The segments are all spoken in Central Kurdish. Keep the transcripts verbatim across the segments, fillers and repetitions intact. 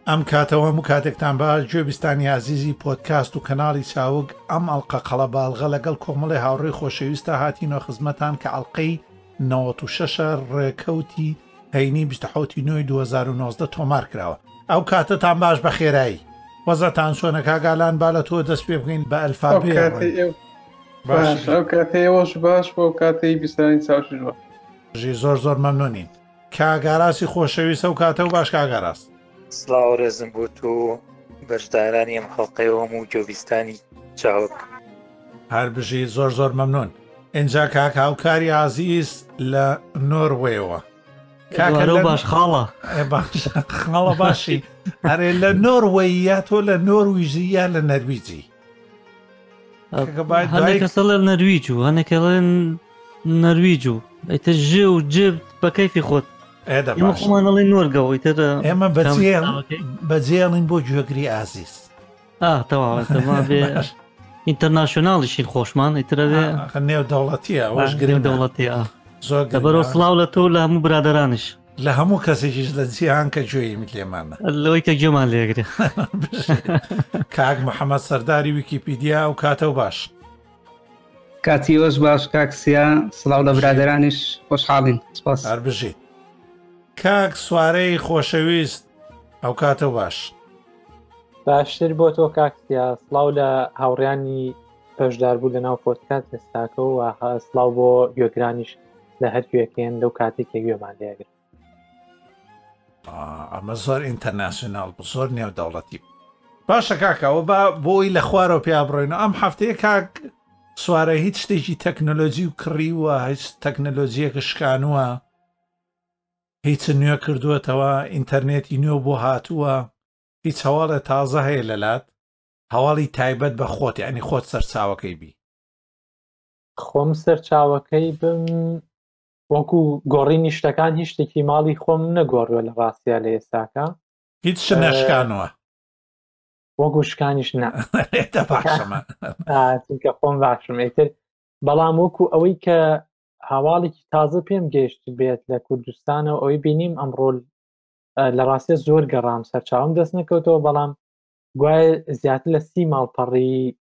ئەم کاتەوە هەموو کاتێکتان باش گوێبیستانی عزیزی پۆدکاست و کەناڵی چاوگ ئەم ئەڵقە قەڵەباڵغە لەگەڵ کۆمەڵی هاوڕێی خۆشەویستە هاتینەوە خزمەتان کە ئەڵقەی نەوەت و شەشە ڕێکەوتی هەینی بیست و حوتی نۆی دوو هەزار و نۆزدە تۆمار کراوە. ئەو کاتتان باش بە خێرایی، وەزەتان چۆنە کاگالان با لە تۆ دەست پێ بکەین بە ئەلفابێ. باش ئەو کاتەیەوەش باش بۆ کاتەی بیستانی چاوشش بە ژی زۆر زۆر مەمنونین. کاگاراسی خۆشەویستە و کاتە و باش کاگاراس. سڵاو ڕێزم بۆ تۆ بەشدارانی ئەم خەڵقەیەوەم و گوێبیستانی چاوگ. هەر بژی زۆر زۆر مەمنون. اینجا کاک هاوکاری عزیز لە نۆروێەوە. کاکە باش خاڵە باش خاڵە باشی. هەرێ لە نۆروەیە تۆ لە نۆرویژی یا لە نەرویجی؟ هەندێکەسە لە نەرویج و هەندێکڵێن نەرویج و ئەیتر ژێ و جێ بە کەیفی خۆت. خۆمانەڵی نۆرگەەوە ئیتر ئێمە بەجێڵین بۆ گوێگری ئازیز. تەواوەتەما بێ ئینتەرناشۆناڵیشین خۆشمان ئیترەوێ نێو دەوڵەتیە ئەوەش گرنگ دەوڵەتیە لەبەرەوە سڵاو لە تۆ لە هەموو برادرانش لە هەموو کەسێکیش لە جیهان کە گوێی لێمانە لەوەی کە گوێمان لێگرێ. کاک محەممەد سەرداری ویکیپیدیا و کاتە و باش. کاتی ئۆش باش کاکسیا سڵاو لە برادرانیش خۆشحاڵین. سپاس. هەر بژیت. کاک سوارەی خۆشەویست ئەو کاتە و باش. باشتر بۆ تۆ کاکسیا، سڵاو لە هاوڕیانی پەشداربوو لە ناو پۆدکاست ئێستاکە و سڵاو بۆ گوێگرانیش لە هەر گوێکێن لەو کاتێک کە گوێمان لێگرن. ئەمە زۆر ئینتەرناسیۆناڵ بوو، زۆر نێو دەوڵەتی. باشە کاکەوە با بۆی لە خوارەوە پیا بڕۆینەوە. ئەم هەفتەیە کاک سوارە هیچ شتێکی تەکنۆلۆجی و کڕیوە، هیچ تەکنۆلۆجیەکە شکانووە، هیچ نوێ کردووەتەوە، ئینتەرنێتی نوێ بۆ هاتووە، هیچ هەواڵە تازە هەیە لەلات، هەواڵی تایبەت بە خۆت، یعنی خۆت سەرچاوەکەی بی. خۆم سەرچاوەکەی بم وەکو گۆڕینی شتەکان هیچ شتێکی ماڵی خۆم نەگۆڕوە لە ڕاستیا لە ئێستاکە، هیچ ش نەشکانوە وەکو شکانیش نە باشمە چونکە خۆم باشم ئیتر، بەڵام وەکو ئەوەی کە هەواڵێکی تازە پێم گەیشت بێت لە کوردستانەوە ئەوەی بینیم ئەمڕۆ لە ڕاستیە زۆر گەڕام سەرچاوم دەست نەکەوتەوە، بەڵام گوایە زیاتر لە سی ماڵپەڕی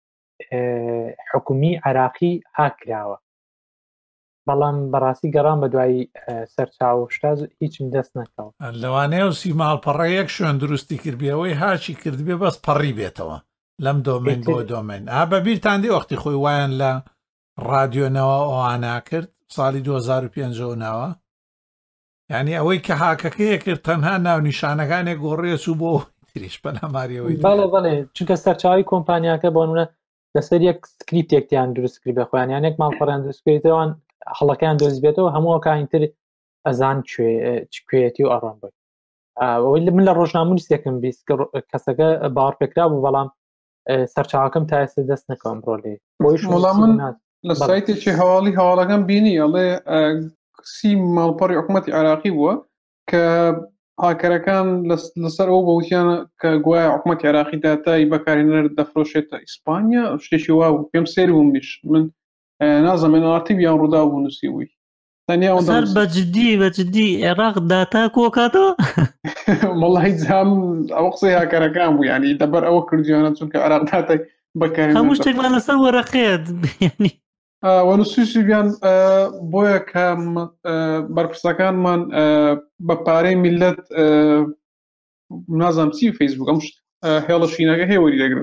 حکومی عێراقی هاکراوە، بەڵام بەڕاستی گەڕام بە دوای سەرچاو شتا هیچم دەست نەکەوت. لەوانەیە و سی ماڵپەڕە یەک شوێن دروستی کردبیەوەی هاچی کردبێ بەس پەڕی بێتەوە لەم دۆمین بۆ دۆمین. ئا بەبیرتان دی وەختی خۆی وایەن لە ڕادیۆنەوە ئەوانە کرد ساڵی دوو هەزار و پێنج ناوە، یعنی ئەوەی کە هاکەکەیە کرد تەنها ناونیشانەکانێک گۆڕێ چوو بۆ تریش بەلاماریەوەی. بەڵێ بەڵێ چونکە سەرچاوی کۆمپانیاکە بۆنمونە لەسەر یەک سکریپتێکیان دروستکرد بە خۆیان، یان یەک ماڵپەڕیان دروستکردەوەن هەڵەکەیان دۆزی بێتەوە هەموو ئەوکانتر ئەزان کوێیەتی و ئەڕۆن بێت. ئەوەی من لە ڕۆژنامەنووسێکم بیست کە کەسەکە باوەڕ پێکرا بوو، بەڵام سەرچاوەکەم تا ئێستا دەست نەکەم بڕۆ لێ. وەڵام من لە سایتێکی هەواڵی هەواڵەکەم بینی ئەڵێ سی ماڵپەڕی حکوومەتی عێراقی بووە کە هاکەرەکان لەسەر ئەو بەوتیانە کە گوایە حکوومەتی عێراقی داتای بەکارهێنەر دەفرۆشێتە ئیسپانیا، شتێکی وا بوو پێم سێر بووم بیش من نازەمێن ئارتیڤیان ڕوودا بوو نووسیوی سەر بەجددی بەجددی عێراق داتا کۆکاتەوە وەڵڵی جام ئەوە قسەی هاکەرەکان بوو، ینی دەبەر ئەوە کردیانە چونکە عێراق داتای بەکارهێنەر هەموو شتێکمان لەسەر وەرەقێت ینی وەنووسیشیان بۆیە کە بەرپرسەکانمان بە پارەی میلەت نازانم چی فەیسبوک ئەم هێڵە شینەکە هێوەری دەگرن،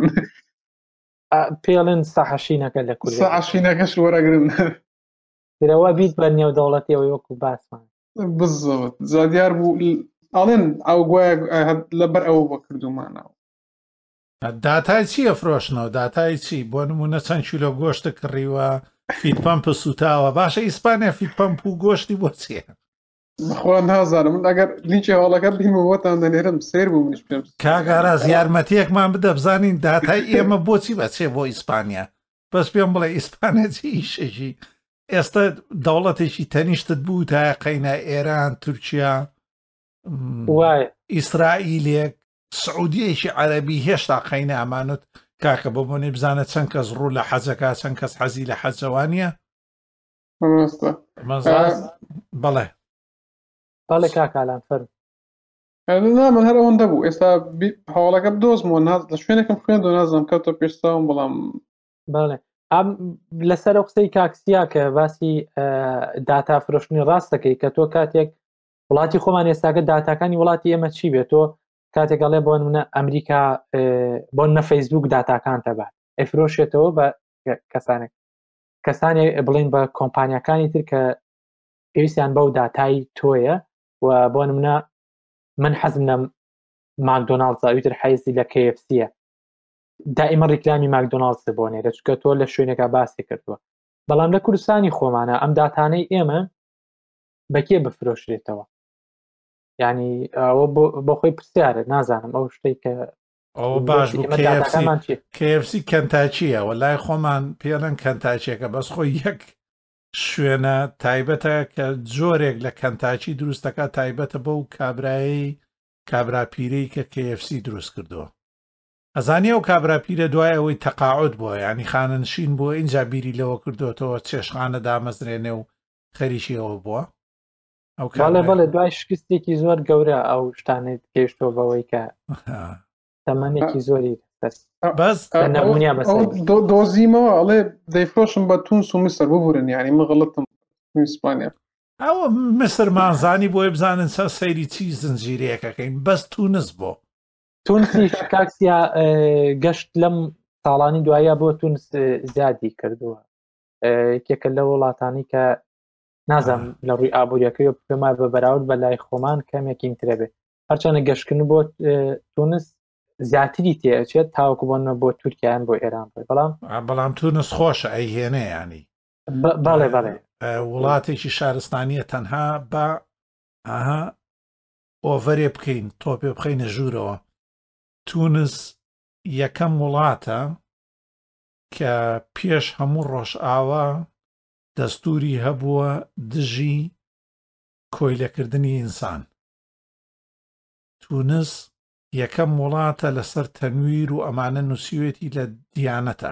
پێڵێن سەحەشینەکە لە کورد سەحەشینەکەش وەرەگرن درەوە بیت بە نێو دەوڵەتیەوەی وەکو باسمان بزەوت زادیار بوو ئاڵێن ئەو گوایە لەبەر ئەوە بە کردومانەوە. داتای چییە فرۆشنەوە؟ داتای چی؟ بۆ نمونە چەند کیلۆ گۆشتە کڕیوە، فیتپەمپە سوتاوە، باشە ئیسپانیا فیتپەمپ و گۆشتی بۆ چیە؟ بەخوا نازانم، من ئەگەر لیچی هەواڵەکە بینمەوەتان دەنێرم سێر بوو منش پێم. کاگاراز یارمەتیەکمان بدە بزانین داتای ئێمە بۆچی بەچێ بۆ ئیسپانیا، بەس پێم بڵێ ئیسپانیا چی ئیشەژی ئێستا دەوڵەتێکی تەنیشتت بوو تا قەینە ئێران، تورکیا، ئیسرائیلێک، سعودیەکی عەرەبی هێشتا قەینە ئەمانوت کاکە ببوونی بزانە چەند کەس ڕوو لە حەجەکە، چەند کەس حەزی لە حەجەوانیە. بەڵێ بەڵێ کاکالان فەرم نامە هەر ئەوەندە بوو ئێستا هەواڵەکە بدۆزمەوە لە شوێنێکم خوێن و نازانم کەوتە پێشتاوم بەڵام بەڵێ لەسەر ئەو قسەی کاکسیا کە باسی داتا فرۆشتنی ڕاست دەکەی کە تۆ کاتێک وڵاتی خۆمان ئێستاکە داتاکانی وڵاتی ئێمە چی بێت تۆ کاتێکگەڵێ بۆ نمونە ئەمریکا بۆ نە فەیسبوک داتاکانتە بات ئەفرۆشێتەوە بە کەسانێک کەسانێک بڵین بە کۆمپانیەکانی تر کە پێویستیان بەو داتای تۆیە و بۆ نمونە من حەزم لە ماکدۆناڵدز ئەویتر حەیزی لە کێ ئێف سیە دائیمە ڕیکلامی ماکدۆناڵدز بۆنێرە چکە تۆ لە شوێنێکا باسی کردووە بەڵام لە کوردستانی خۆمانە ئەم داتانەی ئێمە بەکێ بفرۆشرێتەوە ینی ئەوە بۆ خۆی پرسیارە نازانم ئەو شتێک کە ئەو باش کێ ئێف سی کەنتاچیە وەلای خۆمان پێڵەن کەنتاچیەکە بەس خۆی یەک شوێنە تایبەتە کە جۆرێک لە کەنتاچی دروستەکە تایبەتە بەو کابرایی کابراپیرەی کە کێ ئێف سی دروست کردووە ئەزانانی ئەو کابراپیرە دوای ئەوەی تەقاعد بووە ینی خانەنشین بووە اینجا بیری لەوە کردوەوە چێشخانە دامەزرێنێ و خەریکیەوە بووە ئەو بەڵێ بەڵێ دوای شکستێکی زۆر گەورە ئەو شتانێت گەیشتۆ بەوەی کە تەمەنێکی زۆری بەس دۆزیمەوە ئەڵێ دەیفرۆشم بە تونس و مسر ببورن یعنی مغڵتم ئیسپانیا ئەوە مسر مازانی بۆی بزانن سەر سەیری چی زنجیرەیەکەکەین بەس تونس بۆ تونسی کاکسیا گەشت لەم ساڵانی دوایە بۆ تونس زیادی کردووە یەکێکە لە وڵاتانی کە نازانم لە ڕووی ئابوووریەکەی پێما بە بەراورد بە لای خۆمان کەمێکی ترە بێت هەرچەندە گەشتکردن بۆ تونس زیاتری تێچێت تاوەکو بۆنە بۆ تورکیان بۆ ئێران بێت بەڵام بەڵام تونس خۆشە ئەیهێنێ ینی بەڵێ بەڵێ وڵاتێکی شارستانیە تەنها بە ئاها ئۆڤەرێ بکەین تۆپێ بخەینە ژوورەوە تونس یەکەم وڵاتە کە پێش هەموو ڕۆژئاوا دەستوری هەبووە دژی کۆیلەکردنی ئینسان تونس یەکەم وڵاتە لەسەر تەنویر و ئەمانە نووسیوێتی لە دیانەتە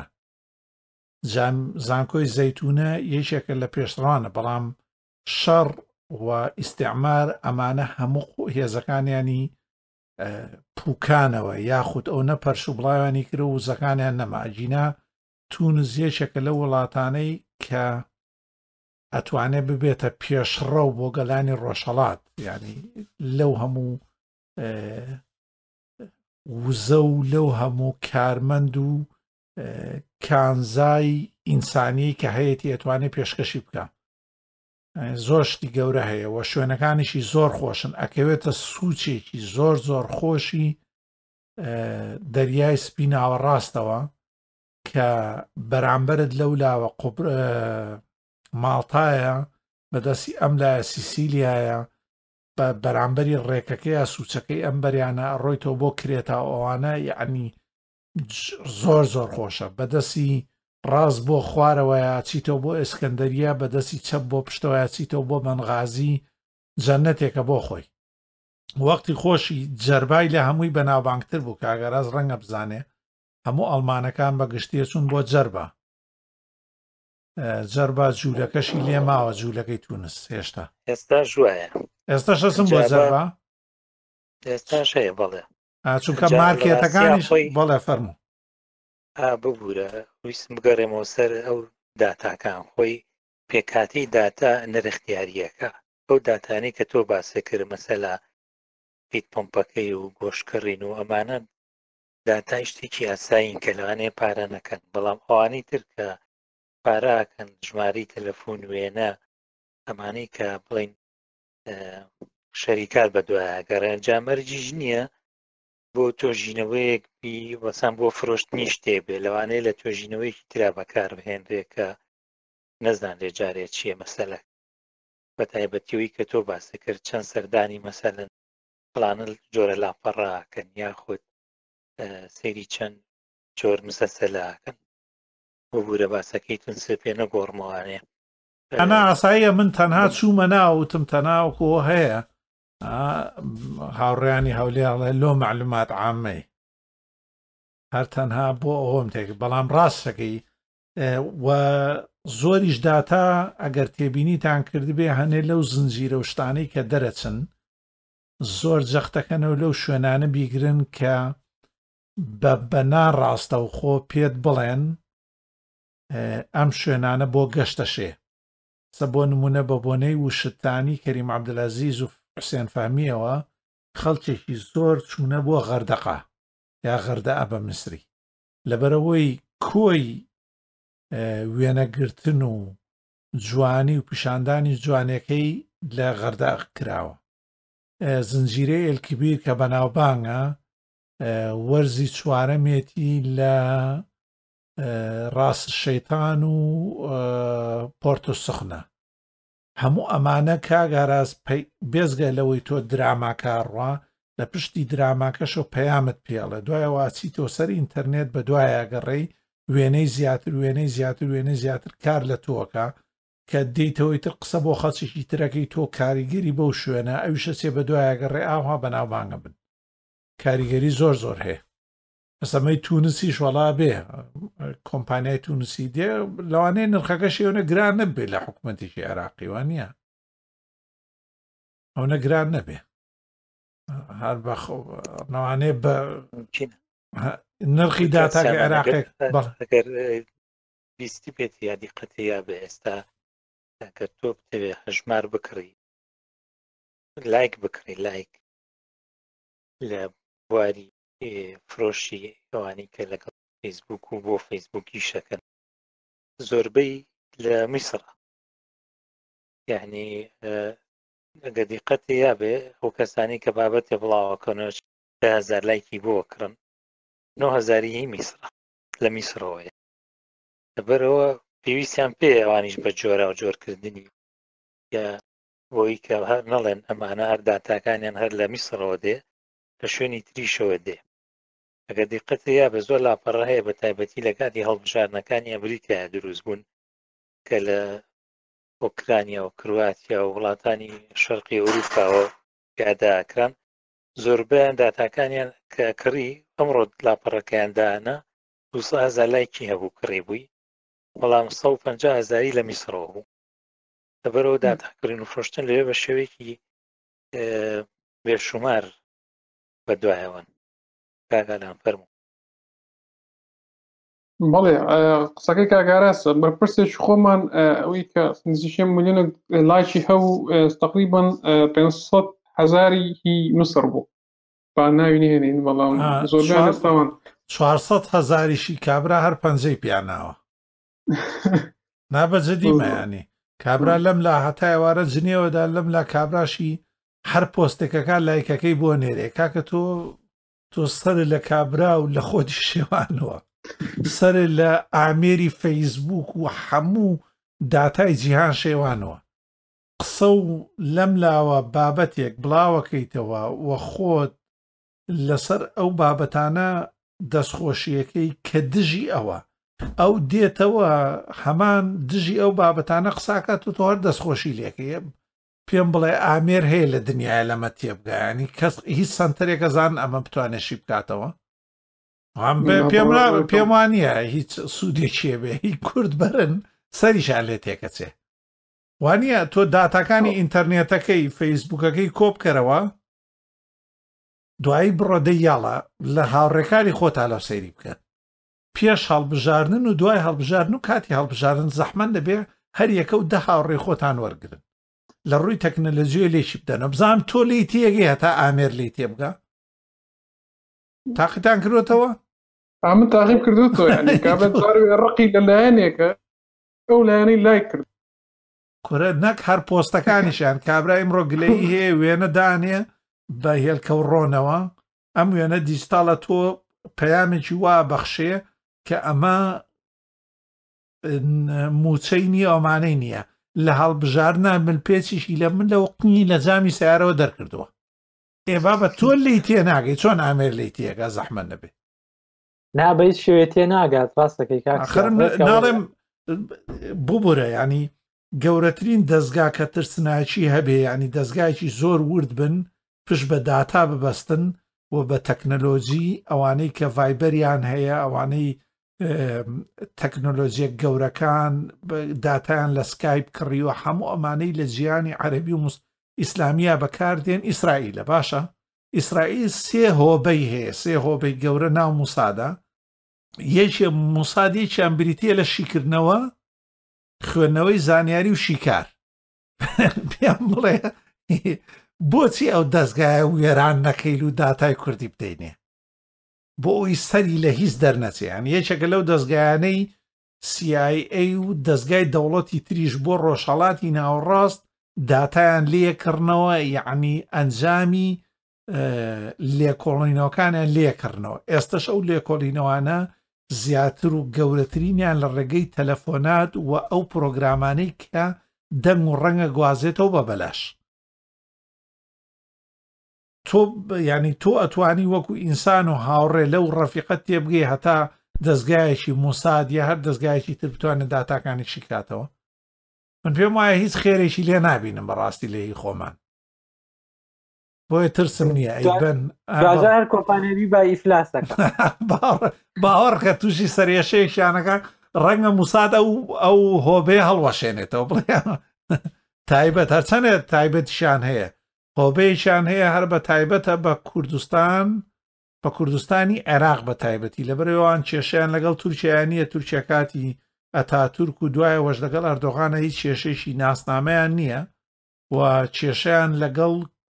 زانکۆی زەیتونە یەکێکە لە پێشڕانە بەڵام شەڕ و ئیستیعمار ئەمانە هەموو هێزەکانیانی پوکانەوە یاخود ئەو نەپەرش و بڵاوانی کرد و وزەکانیان نەماجینا تونس یەکێکە لە وڵاتانەی کە ئەتوانێت ببێتە پێشڕە و بۆ گەلانی ڕۆژهەڵات ینی لەو هەموو وزە و لەو هەموو کارمەند و کانزای ئینسانی کە هەیەی ئەتوانێت پێشکەشی بکە زۆر شتی گەورە هەیە و شوێنەکانیشی زۆر خۆشن ئەکەوێتە سوچێکی زۆر زۆر خۆشی دەریای سپی ناوەڕاستەوە کە بەرامبەرت لەولاوە قوبر ماڵتایە بەدەستی ئەم لایە سیسیلیایە بە بەرامبەری ڕێکەکەی سوچەکەی ئەم بەریانە ڕۆیتەوە بۆ کرێتا ئەوانە یعنی زۆر زۆر خۆشە بەدەستی ڕاست بۆ خوارەوەیە چیتەوە بۆ ئێسکەندەریە بەدەستی چەپ بۆ پشتەوەیە چیتەوە بۆ بەنغازی جەنەتێکە بۆ خۆی وەختی خۆشی جەربای لە هەمووی بەناوبانگتر بوو کاگەڕاز ڕەنگە بزانێ هەموو ئەڵمانەکان بە گشتیە چوون بۆ جەربە جەربا جوولەکەشی لێ ماوە جوولەکەی تونس هێشتا ئێستا ژوایە ئێستا شەسم بۆ جەربا ئێستا شەیە بەڵێ چونکە مارکێتەکانیش بەڵێ فەرموو ببوورە ویستم بگەڕێمەوە سەر ئەو داتاکان خۆی پێکاتی داتا نرختیاریەکە ئەو داتانی کە تۆ باسێ کرد مەسەلا پیت پۆمپەکەی و گۆشتکڕین و ئەمانە داتای شتێکی ئاساین کە لەوانەیە پارە نەکەن بەڵام ئەوانەی تر کە پاراکەن ژماری تەلەفۆن وێنە ئەمانەی کە بڵین شەریکار بە دوایە گەڕێن جامەرجیش نییە بۆ تۆژینەوەیەک بی وەسان بۆ فرۆشتنی شتێ بێ لەوانەیە لە تۆژینەوەیکی ترا بەکار بهێنرێ کە نەزان لێ جارێت چییە مەسەلە بە تایبەتیەوەی کە تۆ باسە کرد چەند سەردانی مەسەلەن پڵانە جۆرە لاپەڕاکەن یاخود سەیری چەند جۆر مسەسەلاکەن بۆبوورە باسەکەی تونسە پێ نەگۆڕمەوانێ ئەنا ئاساییە من تەنها چوومە ناوتم تەناوکۆ هەیە هاوڕێیانی هەولێڵێ لۆ معلومات عامەی هەر تەنها بۆ ئەوەم تێک بەڵام ڕاستەکەی و زۆریش داتا ئەگەر تێبینیتان کردبێ هەنێ لەو زنجیرە و شتانەی کە دەرەچن زۆر جەختەکەنەوە لەو شوێنانە بیگرن کە بە بەنا ڕاستەوخۆ پێت بڵێن ئەم شوێنانە بۆ گەشتە شێ سە بۆ نمونە بە بۆنەی وشتانی کەریم عەبدولعەزیز و حوسێن فامیەوە خەڵکێکی زۆر چوونە بۆ غەردەقا یا غەردەئە بە میسری لەبەرەوەی کۆی وێنەگرتن و جوانی و پیشاندانی جوانەکەی لە غەردەق کراوە زنجیرەی ئێلکبیر کە بەناوبانگە وەرزی چوارەمێتی لە ڕاس شەیتان و پۆرتۆ سخنە هەموو ئەمانە کاگاراز بێزگە لەوەی تۆ دراماکە ڕوا لە پشتی دراماکەشە پەیامت پێڵێ دوایە واچی تۆ سەر ئینتەرنێت بە دوایە گەڕێی وێنەی زیاتر وێنەی زیاتر وێنەی زیاتر کار لە تۆکە کە دەیتەوەی تر قسە بۆ خەڵکێکی ترەکەی تۆ کاریگەری بەو شوێنە ئەویشە چێ بە دوایە گەڕێ ئاوا بەناوبانگە بن کاریگەری زۆر زۆر هەیە ئەسەمەی تونسیش وەڵا بێ کۆمپانیای تونسی دێ لەوانەیە نرخەکە شێوەنە گران نەبێ لە حکوومەتێکی عێراقی وان نییە ئەوە گران نەبێ هەر بەنەوانێ بە نرخی داتاکە عێراقی ئەگەر بیستی بێت یا دیقەتەیە بە ئێستا کە تۆ بتەوێ هەژمار بکڕی لایک بکڕی لایک لە بواری فرۆشی ئەوانی کە لەگەڵ فەیسبوک و بۆ فەیسبوکی شەکەن زۆربەی لە میسرە یعنی ئەگە دیقەتی یابێ ئەو کەسانی کە بابەتێ بڵاوەکەنەوە ده هەزار لایکی بۆ کڕن نۆ هەزاری هی میسرە لە میسرەوەیە لەبەرەوە پێویستیان پێ ئەوانیش بە جۆرە و جۆرکردنی یا بۆی کە هەر نەڵێن ئەمانە هەر داتاکانیان هەر لە میسرەوە دێ لە شوێنی تریشەوە دێ ئەگەر دیقەتە یا بە زۆر لاپەڕە هەیە بە تایبەتی لە کاتی هەڵبژارنەکانی ئەمریکایە دروست بوون کە لە ئۆکرانیا و کرواتیا و وڵاتانی شەرقی ئەوروپاوە پیاداکران زۆربیان داتاکانیان کە کڕی ئەمڕۆ لاپەڕەکەیاندانە دووسە هەزار لایکی هەبوو کڕی بووی بەڵام سەد و پەنجا هەزاری لە میسرەوە بوو لەبەرەوە داتاکردن و فرۆشتن لەوێ بە شێوەیەکی بێشومار بەدوایەوەن کاگالان فەرموو بەڵێ قسەکەی کاگاراسە بەرپرسێکی خۆمان ئەوەی کە نزیکەی ملیۆنە لایکی هەو تقریباً پێنجسەد هەزاری هی میسر بوو با ناوینی هێنین بەڵام زۆربیان ئێستاوان چوارسەد هەزاریشی کابرا هەر پەنجەی پیاناوە نابەجددیمە ینی کابرا لەم لا هەتا ئێوارە جنێوەدا لەم لا کابراشی هەر پۆستێکەکە لایکەکەی بۆ نێرێ کاکە تۆ تۆ سەر لە کابرا و لە خۆتی شێوانەوە سەر لە ئامێری فەیسبوک و هەموو داتای جیهان شێوانەوە قسە و لەم لاوە بابەتێک بڵاوەکەیتەوە وە خۆت لەسەر ئەو بابەتانە دەستخۆشیەکەی کە دژی ئەوە ئەو دێتەوە هەمان دژی ئەو بابەتانە قساکات و تۆ هەر دەستخۆشی لێکەیە پێم بڵێ ئامێر هەیە لە دنیای لەمە تێبگایانی کەس هیچ سنتەرێکە زان ئەمە بتوانێشی بکاتەوە پێم وانە هیچ سوودێکیە بێ هیچ کورد بەرن سەریشان لێ تێکەچێ وانە تۆ داتاکانی ئینتەرنێتەکەی فەیسبوکەکەی کۆبکەرەوە دوایی بڕۆدەی یاڵە لە هاوڕێکاری خۆتا لەو سەیری بکەن پێش هەڵبژاردن و دوای هەڵبژاردن و کاتی هەڵبژاردن زەحمەن دەبێ هەر یەکە و دە هاوڕێ خۆتان وەرگرن لە ڕووی تەکنەلۆژیە لێشی بدەنە بزانم تۆ لی تێگەی هەتا ئامێر لی تێبگە تاقیتان کردوتەوە؟ من تاقیب کردوتەوە ینی کابرا ڕقی لە لایەنێکە ئەو لایەنەی لای کرد کورە نەک هەر پۆستەکانیشیان کابرا ئیمڕۆ گلەی هەیە وێنە دانێ بە هێلکە و ڕۆنەوە ئەم وێنە دیجیتاڵە تۆ پەیامێکی وا بەخشێ کە ئەمە موچەی نییە ئەمانەی نییە لە هەڵبژارنا ملپێچیشی لە من لەوە قنی لە جامی سیارەوە دەرکردووە ئێ بابە تۆ لی تێ ناگەی چۆن ئامێر لی تێگە زەحمەت نەبێ نابەیت شوێ تێ ناگات ڕاستەکەی ناڵێم ببورە ینی گەورەترین دەستگا کە ترسناچی هەبێ ینی دەستگایکی زۆر ورد بن پشت بە داتا ببەستن و بە تەکنەلۆژی ئەوانەی کە ڤایبەریان هەیە ئەوانەی تەکنۆلۆژیە گەورەکان داتایان لە سکایپ کڕیوە هەموو ئەمانەی لە جیهانی عەرەبی و ئیسلامیە بەکاردێن ئیسرائیلە باشە ئیسرائیل سێ هۆبەی هەیە سێ هۆبەی گەورە ناو موسادا یەکێ موسادێکیان بریتە لە شیکردنەوە خوێندنەوەی زانیاری و شیکار پێم بڵێ بۆچی ئەو دەستگایە وێران نەکەیل و داتای کوردی بدەینێ بۆ ئەوی سەری لە هیچ دەرنەچێیان یەکێکە لەو دەستگایانەی سی آی ئەی و دەستگای دەوڵەتی تریش بۆ ڕۆژهەڵاتی ناوەڕاست داتایان لێکردنەوە یعنی ئەنجامی لێکۆڵینەوەکانیان لێکردنەوە ئێستش ئەو لێکۆڵینەوانە زیاتر و گەورەترینیان لە ڕێگەی تەلەفۆنات و ئەو پرۆگرامانەی کە دەنگ و ڕەنگە گوازێتەوە بە بەلاش تۆ ینی تۆ ئەتوانی وەکو ئینسان و هاوڕێ لەو ڕەفیقەت تێبگەی هەتا دەستگایەکی موساد یا هەر دەستگایەکی تر بتوانێت داتاکانی شیکاتەوە من پێم وایە هیچ خێرێکی لێ نابینم بەڕاستی لێی خۆمان بۆیە ترسم نییە ئەیبەن هەر کۆمپانیایی با ئیفلاس دەکات باوەڕکە تووشی سەرێشەیەکیانەکە ڕەنگە موساد ئەو ئەو هۆبێ هەڵوەشێنێتەوە بڵێ تایبەت هەرچەنێت تایبەتیشان هەیە هۆبەیەکیان هەیە هەر بە تایبەتە بە کوردستان بە کوردستانی عێراق بە تایبەتی لەبەرەوەوان کێشیان لەگەڵ تورکیایانیە تورکیا کاتی ئەتاتورک و دوایە وەش لەگەڵ ئەردۆغانە هیچ کێشەیەکی ناسنامەیان نییە و کێشیان لەگەڵ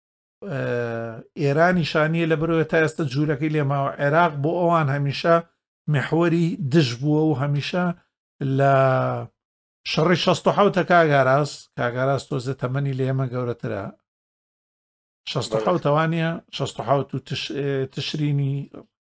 ئێرانیشانیە لەبەرەوە تا ئێستا جوورەکەی لێماوە عێراق بۆ ئەوان هەمیشە محوەری دژ بووە و هەمیشە لە شەڕی شەست و حەوتە کاگاراس کاگاراس تۆزە تەمەنی لە ئێمە گەورەترە شەست و حەوتەوانە شەست و حەوت و تشرینی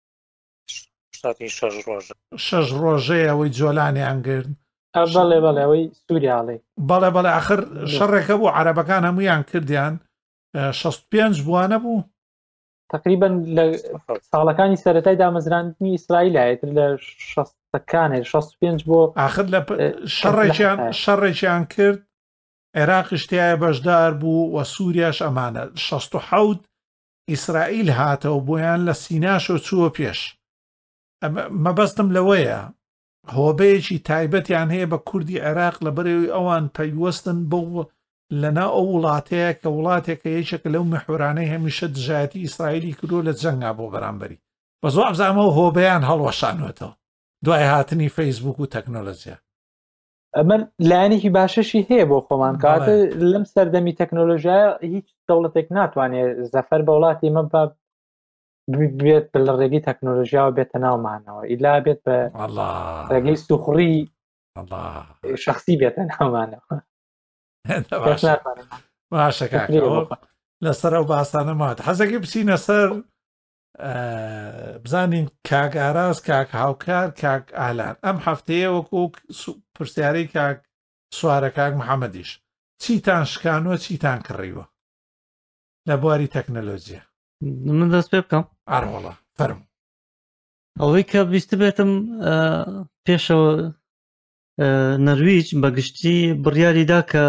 شەش ڕۆژەیە ئەوەی جۆلانیان گرن بەڵێ بەڵێ ئەوەی سووریاڵێ بەڵێ بەڵێ آخر شەڕێکە بوو عەرەبەکان هەمویان کردیان شەست و پێنج بووانە بوو تقریبەن لە ساڵەکانی سەرەتای دامەزراندنی ئیسرائیلایەتر لە شەستەکانێ شەست و پێنج بۆ آخر لە شەڕێکیان شەڕێکیان کرد عێراقیش تایە بەشدار بوو و سووریاش ئەمانە شەست و حەوت ئیسرائیل هاتەوە بۆیان لە سیناشۆ چووە پێش مەبەستم لەوەیە هۆبەیەکی تایبەتیان هەیە بە کوردی عێراق لە بەرەوەی ئەوان پەیوەستن بۆ لەنا ئەو وڵاتەیە کە وڵاتێکە یەکێکە لەو مەحورانەی هەمیشە دژایەتی ئیسرائیلی کردو لە جەنگا بۆ بەرامبەری بە زۆر ئەبزانەوە هۆبەیان هەڵوەشانوێتەوە دوای هاتنی فەیسبوک و تەکنۆلۆژیا ئەمە لایەنێکی باشەشی هەیە بۆ خۆمان کاتە لەم سەردەمی تەکنۆلۆژیایە هیچ دەوڵەتێک ناتوانێت زەفەر بە وڵاتی ئێمە بێت لە ڕێگەی تەکنۆلۆژیاوە بێتە ناومانەوە ئیلا بێت بە ڕێگەی سوخڕی شخصی بێتە ناومانەوە باشە لەسەر ئەو باسانەمات حەزەکە بچینە سەر بزانین کاک ئاراز کاک هاوکار کاک ئالان ئەم هەفتەیە وەکو پرسیارەی کاک سوارە کاک محەممەدیش چیتان شکانوە چیتان کڕیوە لە بواری تەکنەلۆژیە من دەست پێ بکەم ئاڕۆڵە فەرم ئەوەی کە بیست بێتم پێشەوە نەرویج بەگشتی بڕیاریدا کە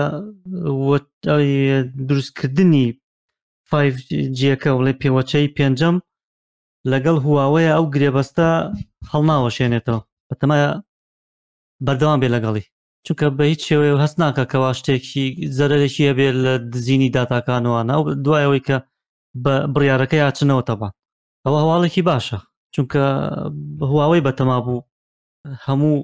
دروستکردنی فایڤ جیەکە وڵێ پێوەچەی پێنجەم لەگەڵ هواوەیە ئەو گرێبەستە هەڵناوەشێنێتەوە بەتەمە بەردەوام بێ لەگەڵی چونکە بە هیچ شێوەیە هەست ناکە کەوا شتێکی زەرەرێکی هەبێ لە دزینی داتاکانەوەانە ئەو دوایەوەی کە بە بڕیارەکە یاچنەوە تەبان ئەوە هەواڵێکی باشە چونکە هواوەی بەتەما بوو هەموو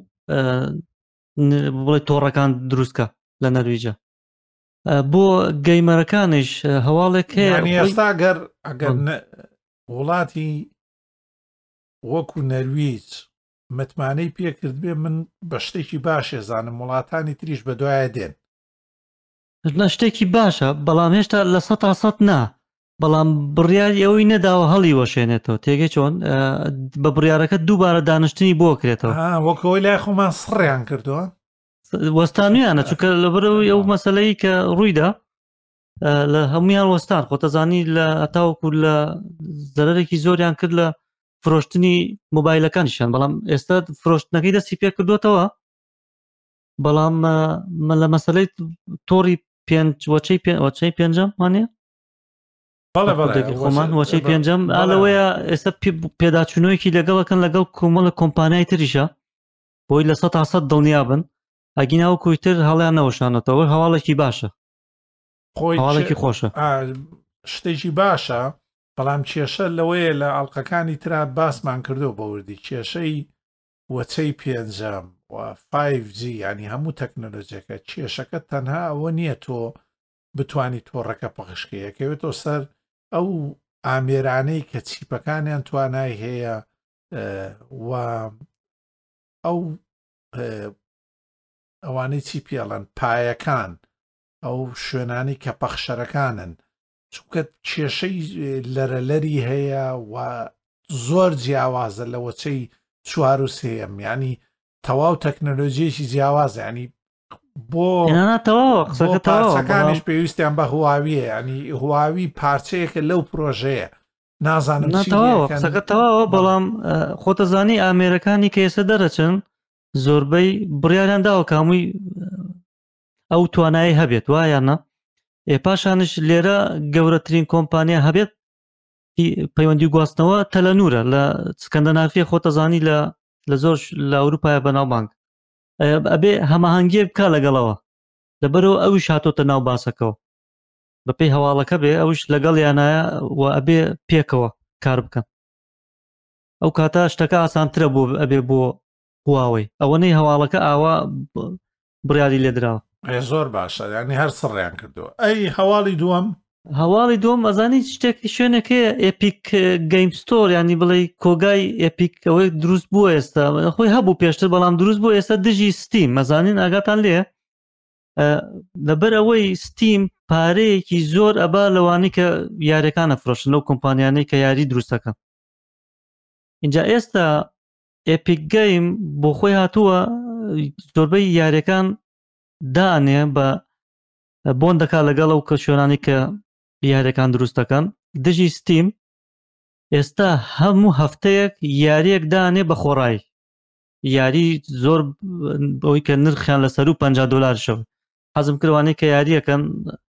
بڵێ تۆڕەکان دروستکە لە نەرویجە بۆ گەیمەرەکانش هەواڵێک هەیە ئێستا گەر ئەگەر وڵاتی وەکو نەرویج متمانەی پێکرد بێ من بە شتێکی باشێ زانم وڵاتانی تریش بە دوایە دێن لە شتێکی باشە بەڵام هێشتا لە سەد تا سەد نا بەڵام بڕیاری ئەوەی نەداوە هەڵی وەشێنێتەوە تێگەی چۆن بە بڕیارەکە دووبارە دانیشتنی بۆ کرێتەوە وەکەوەی لای خۆمان سڕیان کردووە وەستانویانە چونکە لەبەرەوەی ئەو مەسەلەی کە ڕوویدا لە هەمویان وەستان خۆتەزانی لە ئەتاوەکو لە زەرەرێکی زۆریان کرد لە فرۆشتنی مۆبایلەکانیشان بەڵام ئێستا فرۆشتنەکەی دەستی پێ کردوێتەوە بەڵام لە مەسەلەی تۆڕی پێنج وەچەی وەچەی پێنجەم وانەیە خۆمان وەچەی پێنجەم ئالەوەیە ئێستا پێداچوونەوەیکی لەگەڵەکەن لەگەڵ کۆمەڵە کۆمپانیای تریشە بۆی لە سەد تا سەد دڵنیا بن ئەگیناوە کویتر هەڵیان نەوەشانەتەوە هەواڵێکی باشە خۆی هەواڵێکی خۆشە. شتێکی باشە، بەڵام کێشە لەوەیە لە ئەڵلقەکانی ترا باسمان کردو بە وردی کێشەی وەچەی پێنجەم و فایڤ جی ینی هەموو تەکنۆلۆژیەکە کێشەکە تەنها ئەوە نییە تۆ بتانی تۆڕەکە پەخشکەیەکەوێتەوە سەر ئەو ئامێرانەی کە چیپەکانیان توانای هەیە و ئەو ئەوانەی چی پێڵەن پایەکان ئەو شوێنانی کە پەخشەرەکانن چونکە کێشەی لەرەلەری هەیە و زۆر جیاوازە لە وەچەی چوار و سێم ینی تەواو تەکنۆلۆژیەکی جیاوازە ینی بۆ پارچەکانیش پێویستیان بە هواویە ینی هواوی پارچەیەکە لەو پرۆژەیە نازانم قسەکە تەواوە بەڵام خۆتەزانی ئامێرەکانی کە ئێستا دەرەچن زۆربەی بڕیاریان داوە کامووی ئەو توانایی هەبێت وایانە ئێ پاشانش لێرە گەورەترین کۆمپانیا هەبێت پەیوەندی گواستنەوە تەلەنورە لە سکەندەنافیە خۆتەزانی لە لە زۆر لە ئەوروپایە بەناوبانگ ئەبێ هەماهەنگیە بکا لەگەڵەوە لەبەرەوە ئەوش هاتۆتە ناو باسەکەەوە بەپێی هەواڵەکە بێ ئەوش لەگەڵ یانایە و ئەبێ پێکەوە کار بکەن ئەو کاتە شتەکە ئاسانترە بۆ ئەبێ بۆ هواوەی ئەوەنەی هەواڵەکە ئاوا بڕیاری لێدراوە زۆر باشە ینی هەر سڕیان کردووە ئەی هەواڵی دووەم هەواڵی دوم ئەزانی شتێکی شوێنێکەیە ئێپیک گەیم ستۆر ینی بڵێ کۆگای ئێپیکەوەی دروست بوو ئێستا خۆی هەبوو پێشتر بەڵام دروست بوو ئێستا دژی ستیم مەزانین ئاگاتان لێ لەبەر ئەوەی ستیم پارەیەکی زۆر ئەبا لەوانی کە یاریەکانە فرۆشن لەو کۆمپانیانەی کە یاری دروستەکەن اینجا ئێستا ئێپیک گەیم بۆ خۆی هاتووە زۆربەی یاریەکان دانێ بە بۆن دەکات لەگەڵ ئەو کە شوێنانی کە یاریەکان دروستەکەن دژی ستیم ئێستا هەموو هەفتەیەک یاریەک دانێ بە خۆڕایی یاری زۆر ئەوەی کە نرخیان لەسەر و پەنجا دۆلار شەوە حەزم کردوانەی کە یاریەکەن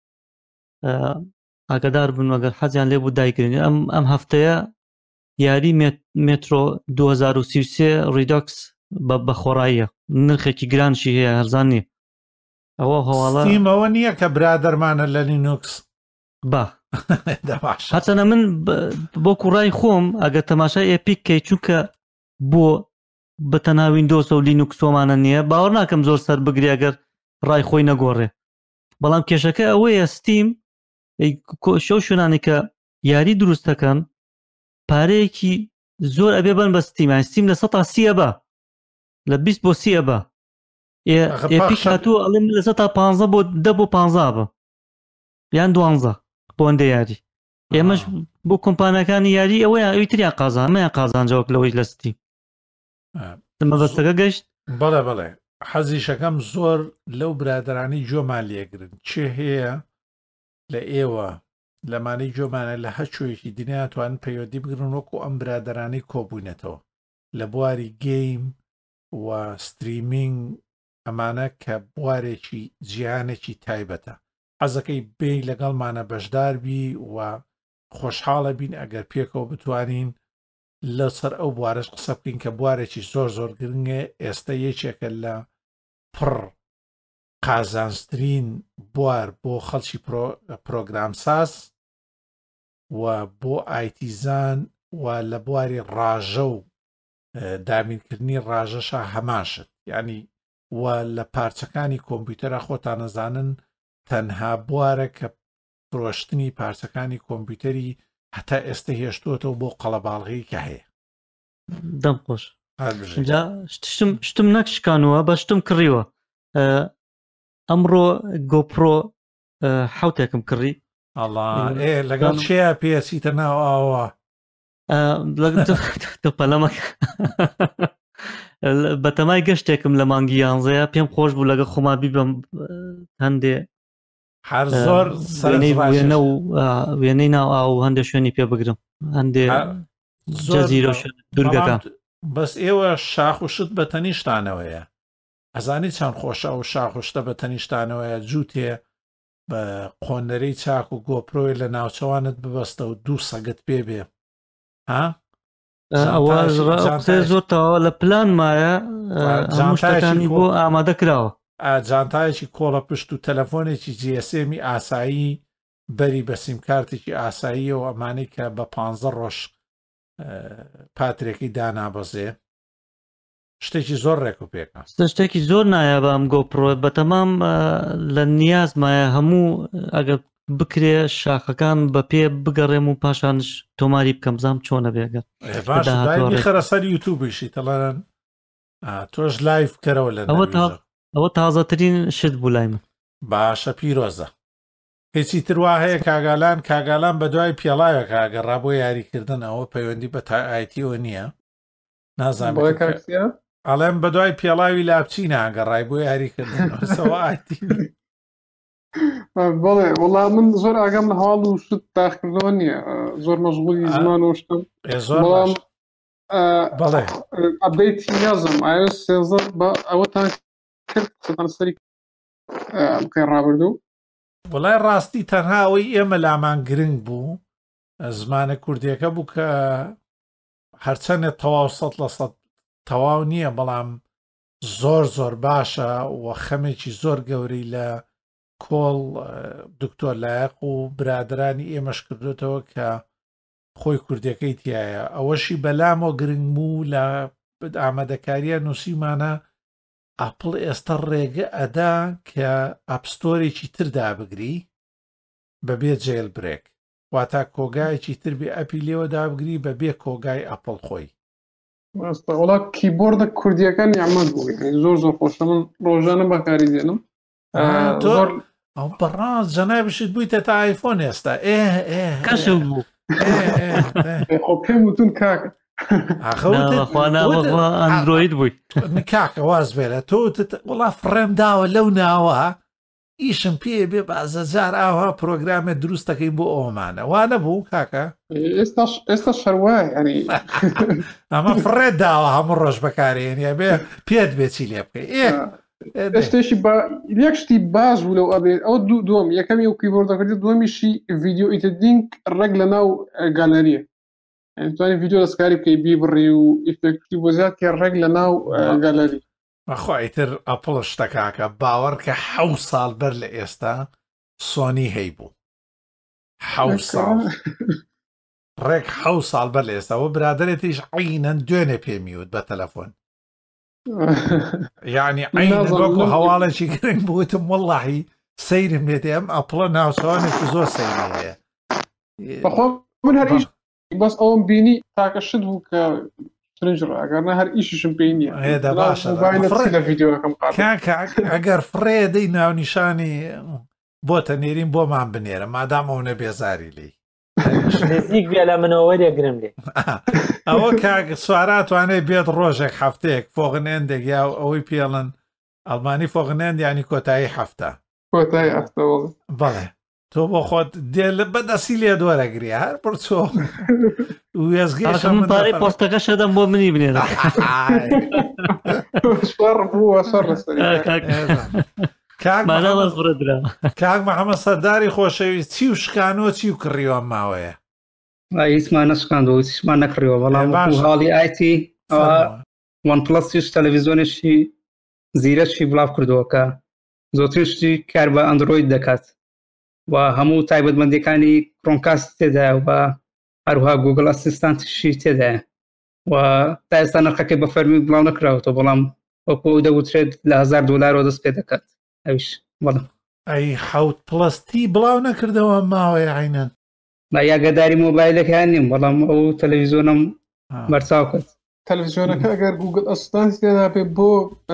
ئاگدار بن وەگەر حەزیان لێ بوو دایکردنی ئەم ئەم هەفتەیە یاری مترۆ دوو هەزار و سی و سێ ڕیدۆکس بە خۆڕاییە نرخێکی گرانشی هەیە هەرزان نیە ئەوە هەواڵە تیمەوە نییە کە برادەرمانە لە لینوکس با هەچەنە من بۆ کوڕای خۆم ئەگەر تەماشای ئێپیککەی چونکە بۆ بەتەنها ویندۆس و لینوکس تۆمانە نییە باوەڕ ناکەم زۆر سەر بگری ئەگەر ڕای خۆی نەگۆڕێ بەڵام کێشەکە ئەوەیە ستیم شەو شوێنانی کە یاری دروستەکەن پارەیەکی زۆر ئەبێ بن بە ستیمان ستیم لە سە تا سیە بە لە بیست بۆ سیە بە ئێپیک هاتووە ئەڵێ لە سە تا پانزە بۆ دە بۆ پانزە بە یان دوانزە بۆ ئەندە یاری ئێمەش بۆ کۆمپانیەکانی یاری ئەوەیان ئەوی تریان قازان مەیان قازانجەوەک لەوەی لە ستیم مەبەستەکە گەشت بەڵێ بەڵێ حەزیشەکەم زۆر لەو برادرانی جۆمان لێگرن چێ هەیە لە ئێوە لەمانەی جۆمانە لە هەچوویەکی دنیا توانن پەیوەندی بگرن وەکو ئەم برادرانەی کۆبوونەتەوە لە بواری گەیم و ستریمینگ ئەمانە کە بوارێکی جیهانێکی تایبەتە حەزەکەی بێ لەگەڵمانە بەشداربی و خۆشحاڵە بین ئەگەر پێکەوە بتوانین لەسەر ئەو بوارەش قسە بکەین کە بوارێکی زۆر زۆر گرنگێ ئێستا یەکێکە لە پڕ قازانسترین بوار بۆ خەڵکی پرۆگرام ساز و بۆ ئایتیزان و لە بواری ڕاژە و دامینکردنی ڕاژەشە هەماشت ینی و لە پارچەکانی کۆمپیوتەرە خۆتان نەزانن تەنها بوارە کە فرۆشتنی پارچەکانی کۆمپیوتەری هەتا ئێستا هێشتوتەوە بۆ قەڵەباڵغی کە هەیە دەم خۆش شتم نەکشکانوە بە شتم کڕیوە ئەمڕۆ گۆپڕۆ حوتێکم کڕی لەگەڵ چێە پێچیتە ناو ئاوە پەلەمەکە بەتەمای گەشتێکم لە مانگی یانزەیە پێم خۆش بوو لەگە خۆما بیبم هەندێ هەر زۆر وێنە و وێنەی ناو ئاو و هەندێک شوێنی پێ بگرم هەندێ جەزیرە دورگەکە بەس ئێوە شاخ و شت بە تەنیشتانەوەیە ئەزانی چەند خۆشە و شاخشتە بە تەنیشتانەوەیە جووتێ بە قۆنەرەی چاک و گۆپرۆی لە ناوچەوانت ببەستە و دوو سەگت پێ بێ ها ئەوە زۆر تەواوە لە پلان مایە هەموو شتەکانی بۆ ئامادە کراوە جانتایەکی کۆڵە پشت و تەلەفۆنێکی جیسێمی ئاسایی بەری بە سیمکارتێکی ئاساییەوە ئەمانەی کە بە پانزە ڕۆژ پاترێکی دانابەزێ شتێکی زۆر ڕێک و پێکە شتێکی زۆر نایە بە ئەم گۆپڕۆ بەتەمام لە نیازمایە هەموو ئەگەر بکرێ شاخەکان بە پێ بگەڕێم و پاشانش تۆماری بکەم بزانم چۆنە بێگە خەرە سەر یوتوبیشی تەڵەرن تۆش لایف کەرەوە لە ئەوە تازەترین شت بوو لای من باشە پیرۆزە هیچی تروا هەیە کاگالان کاگالان بە دوای پێڵاوە کاگەڕا بۆ یاریکردن ئەوە پەیوەندی بە ئایتیەوە نییە نازانم ئەڵێم بە دوای پێڵاوی لاپچی ناگەڕای بۆ یاریکردنەوە ئایتی بەڵێ وڵا من زۆر ئاگەم لە هەواڵ و شت داخکردنەوە نییە زۆر مەژغوڵی زمانەوە شتم بەڵێ ئەبدەیتی نازم ئایا سێزە بە ئەوەتان کرد سەتان سەری بکەی ڕابردوو وڵای ڕاستی تەنها ئەوەی ئێمە لامان گرنگ بوو زمانە کوردیەکە بوو کە هەرچەندێت تەواو سەد لە سەد تەواو نییە بەڵام زۆر زۆر باشە و خەمێکی زۆر گەورەی لە کۆڵ دکتۆر لایەق و برادرانی ئێمەش کردوێتەوە کە خۆی کوردیەکەی تایە ئەوەشی بەلامەوە گرنگ بوو لە ئامادەکاریە نووسیمانە ئەپڵ ئێستا ڕێگە ئەدا کە ئەپستۆرێکی تردا بگری بەبێ جێل برێک واتە کۆگایەکی تر بێ ئەپی لێوە دابگری بەبێ کۆگای ئەپڵ خۆی وڵا کیبۆردە کوردیەکان یامەد بوو زۆر زۆر خۆشە من ڕۆژانە بەکاری دێنم ئەو بەڕاست جەنابشت بوویتە تا ئایفۆن ئێستا ئێ کەش بوو پێم وتون کاکە ئەندرۆید بووی کاکە واز بێرە تۆ وڵا فڕێم داوە لەو ناوە ئیشم پێ بێ بازەجار ئاوا پرۆگرامێ دروستەکەی بۆ ئەومانە وا نەبوو کاکە ئێستا شەروای ئەنی ئەمە فڕێت داوە هەموو ڕۆژ بەکارێنە بێ پێت بێچی لێ بکەی شتێکی یەک شتی باش بوو لەو ئەبێت ئەو دوو دوم یەکەمی و کیبۆردەکردی دووەمیشی ڤیددیو ئیتدینگ ڕێک لە ناو گالەریە توانانی ڤیددیو دەستکاری بکەی بیبڕی و ئیفێکتی بۆ زیاد کە ڕێک لە ناو گالەری بەخوایتر ئەپڵ شتەکاکە باوەڕ کە حەو ساڵ بەر لە ئێستا سۆنی هەی بوو حەو ساڵ ڕێک حەو ساڵ بەر لە ئێستا و برادرێتیش عینەن دوێنێ پێمیوت بە تەلەفۆن یعنی عینەوەکو هەواڵێکی گرنگ بووتم وەڵڵاهی سەیرم لێتێ ئەم ئەپڵە ناوچەوانێکی زۆر سەیری هەیە بەخۆ من هەر بەس ئەوم بینی تاکە شت بوو کە ئەگەرنە هەر ئیششم پێی نییە هێدا باشە لە ڤیددیۆەکەم ئەگەر فڕێ دەی ناونیشانی بۆتە نێرین بۆمان بنێرە مادام ئەو نە بێزاری لی نزیک بێ لە منەوە وەرێگرم لێ ئەوە کاک سواراتوانێت بێت ڕۆژێک هەفتەیەک فۆغنێندێک یا ئەوەی پێڵن ئەڵمانی فۆغنێند ینی کۆتایی هەفتە کۆتایی هەفتە بەڵێ تۆ بۆ خۆت دێ لە بەدەسی لێ دۆرەگری هەر پرچۆ وێزگەی پۆستەکە شەدەم بۆ منی بنێرە بووە سەر لەسەر کاک محەممەد سەرداری خۆشەویست چی و شکانەوە چی و کڕیوە ماوەیە هیچمان نشکاندەوە هیچمان نەکڕیەوە بەڵام هاڵی ئایتی وان پلەسیش تەلەڤیزۆنێکی زیرەکی بڵاو کردەوە کە زۆرترین شتی کار بە ئەندرۆید دەکات و هەموو تایبەتمەندیەکانی کڕۆنکاست تێدایە و بە هەروها گوگل ئەسیستانتشی تێدایە و تا ئێستا نرخەکەی بە فەرمی بڵاو نەکراوەوە بەڵام وەکو دەوترێت لە هەزار دۆلارەوە دەست پێ دەکات ئەویش بەڵام ئەی حەوت پڵستی بڵاو نەکردەوە ماوەیە عینەن با یاگەداری مۆبایلەکەیان نیم بەڵام ئەو تەلەڤیزۆنم بەرچاو کرد تەلەڤیزۆنەکە ئەگەر گوگل ئەسیستانت تێدا پێ بۆ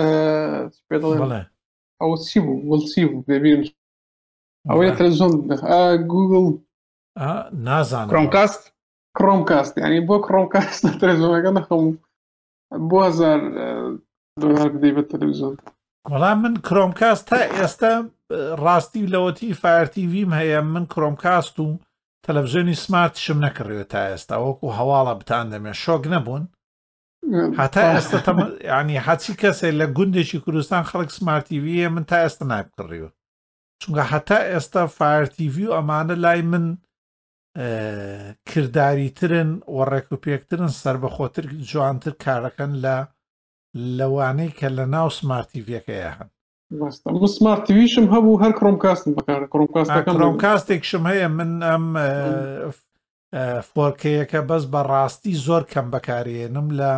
ئەوە چی بوو وڵچی بوو بێبیرم ئەوەیە تەلەڤیزۆن گوگل نازانم کڕۆمکاست کڕۆمکاست ینی بۆ کڕۆمکاست تەلەڤیزۆنەکە نەخەم بۆ هەزار دۆلار بدەی بە تەلەڤیزۆن وەڵام من کڕۆمکاست تا ئێستا ڕاستی لەوەتی فایر تیڤیم هەیە من کڕۆمکاست و تەلەڤیزۆنی سمارتشم نەکڕێت تا ئێستا وەکو هەواڵە بتان دەمێ شۆک نەبوون هەتا ئێستا ینی حەچی کەسێ لە گوندێکی کوردستان خەڵک سمارت تیڤیە من تا ئێستا نایبکڕیوە چونکە هەتا ئێستا فایر تیڤی و ئەمانە لای من کردداری ترن و ڕێکوپێکترن سربەخۆتر جوانتر کارەکەن لە لەوانەی کە لە ناو سمارت تیڤیەکەیە هەن مسمار تیویشم هەبوو هەر کڕۆمکاستم بەکار کڕۆمکاستەکەم کڕۆمکاستێکشم هەیە من ئەم فۆرکەیەکە بەس بەڕاستی زۆر کەم بەکارێنم لە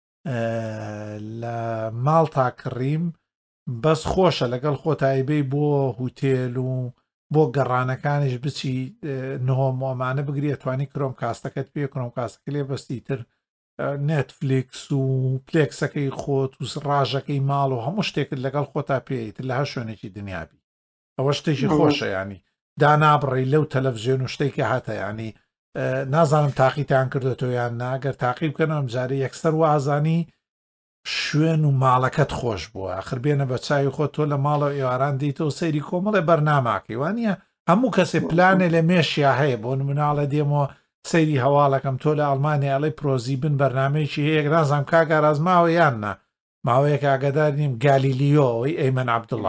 لە ماڵ تا کڕیم بەس خۆشە لەگەڵ خۆتایبەی بۆ هوتێل و بۆ گەڕانەکانیش بچی نهۆمۆمانە بگرێت توانی کڕۆمکاستەکەت پێ کڕۆمکاستەکە لێ بەستی تر نێتفلیکس و پلێکسەکەی خۆت و ڕاژەکەی ماڵ و هەموو شتێکت لەگەڵ خۆتا پێیتر لە هەر شوێنێکی دنیابی ئەوە شتێکی خۆشە ینی دانابڕی لەو تەلەڤزیۆن و شتێکی هاتە ینی نازانم تاقیتان کردێتەوە یان ناگەر تاقی بکەنەوە جارە یەکسەر وازانی شوێن و ماڵەکەت خۆش بووە ئاخر بێنە بە چاوی خۆ تۆ لە ماڵەوە ئێواران دیتەوە سەیری کۆمەڵێ بەرناماکەی وانە هەموو کەسێ پلانێ لە مێشیا هەیە بۆ مناڵە دێمەوە سەیری هەواڵەکەم تۆ لە ئەڵمانیا ئەڵی پرۆزی بن بەرنمەیەکی هەیە نازانم کاگاراز ماوە یاننا ماوەیەک ئاگدار نیم گالیلیۆ ئەوەی ئەیمەن عەبدوڵڵا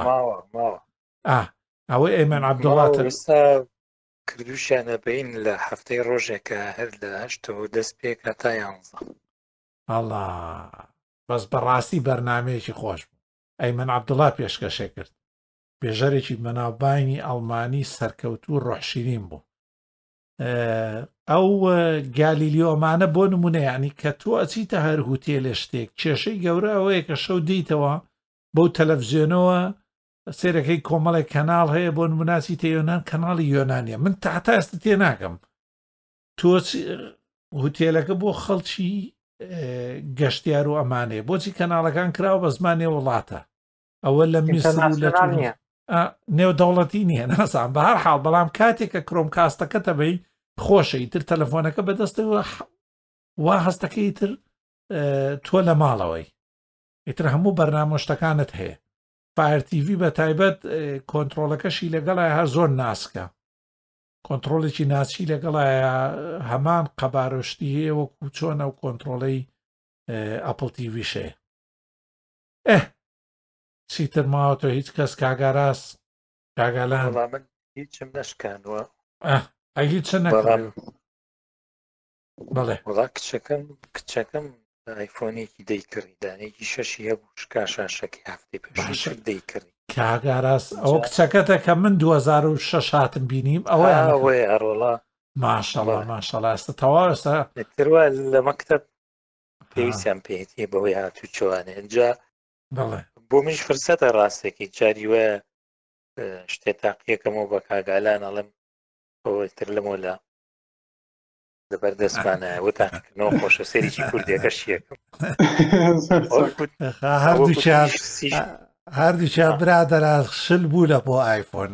ئەوەی ئەیمەن عەبدوڵڵا کردوشیانە بین لە هەفتەی ڕۆژێکە هەر لە هەشتەوە دەست پێکە تا یانزە ئەڵڵا بەس بەڕاستی بەرنمەیەکی خۆش بوو ئەیمەن عەبدوڵڵا پێشکەشێ کرد بێژەرێکی بەناوبانی ئەڵمانی سەرکەوتوو ڕۆحشیرین بوو ئەو گالیلیۆمانە بۆ نمونە ینی کە تۆ ئەچیتە هەر هوتێلێ شتێک کێشەی گەورە ئەوەیە کە شەو دیتەوە بەو تەلەڤزیۆنەوە سێرەکەی کۆمەڵی کەناڵ هەیە بۆ نموناسی تێیۆنان کەناڵی یۆنانیە من تاتا ئێستا تێ ناکەم تۆ هوتێلەکە بۆ خەڵکی گەشتیار و ئەمانەیە بۆچی کەناڵەکان کراوە بە زمانی وڵاتە ئەوە لە میسر لە نێودەوڵەتی نییە ناسان بە هەر حاڵ بەڵام کاتێککە کڕۆمکاستەکەتە بەی خۆشە ئیتر تەلەفۆنەکە بەدەستەوە وا هەستەکەی تر تۆ لە ماڵەوەی ئیتر هەموو بەرنامۆشتەکانت هەیە فایر تیڤی بە تایبەت کۆنتترۆلەکەشی لەگەڵای هەر زۆر ناسکە کۆنتترۆلێکی ناچی لەگەڵایە هەمان قەبارۆشتی هەیە وەکو چۆنە و کۆنتترۆلەی ئەپڵ تیڤیشەیە ئێ چیتر ماوەتەوە هیچ کەس کاگاراس کاگالان هیچم نشکانوە هیچ نەکەم بڵێ وڵا کچەکەم کچەکەم ئایفۆنێکی دەیکردی دانێکی شەشی هەبوو شکاشاشەکە هەفتەی پێش دەیکردی کاگاراس ئەوە کچەکەتە کە من دوو هەزار و شەش هاتم بینیم ئەوەیە هەڕۆڵا ماشەڵڵا ماشەڵڵا ئێستا تەواوەستا تروا لە مەکتەب پێویستیان پێێتی بەوەی هاتوو چوانێ اینجا بڵێ بۆ منش فرسەتە ڕاستێکی جاری وە شتێ تاقیەکەمەوە بە کاگالان ئەڵم ئەوتر لەمە لە دەبەردەستمانە وە تاقیکردنەوە خۆشە سێریکی کوردیەکە شیەکەم هەردووچیان برادەرا شل بوو لە بۆ ئایفۆن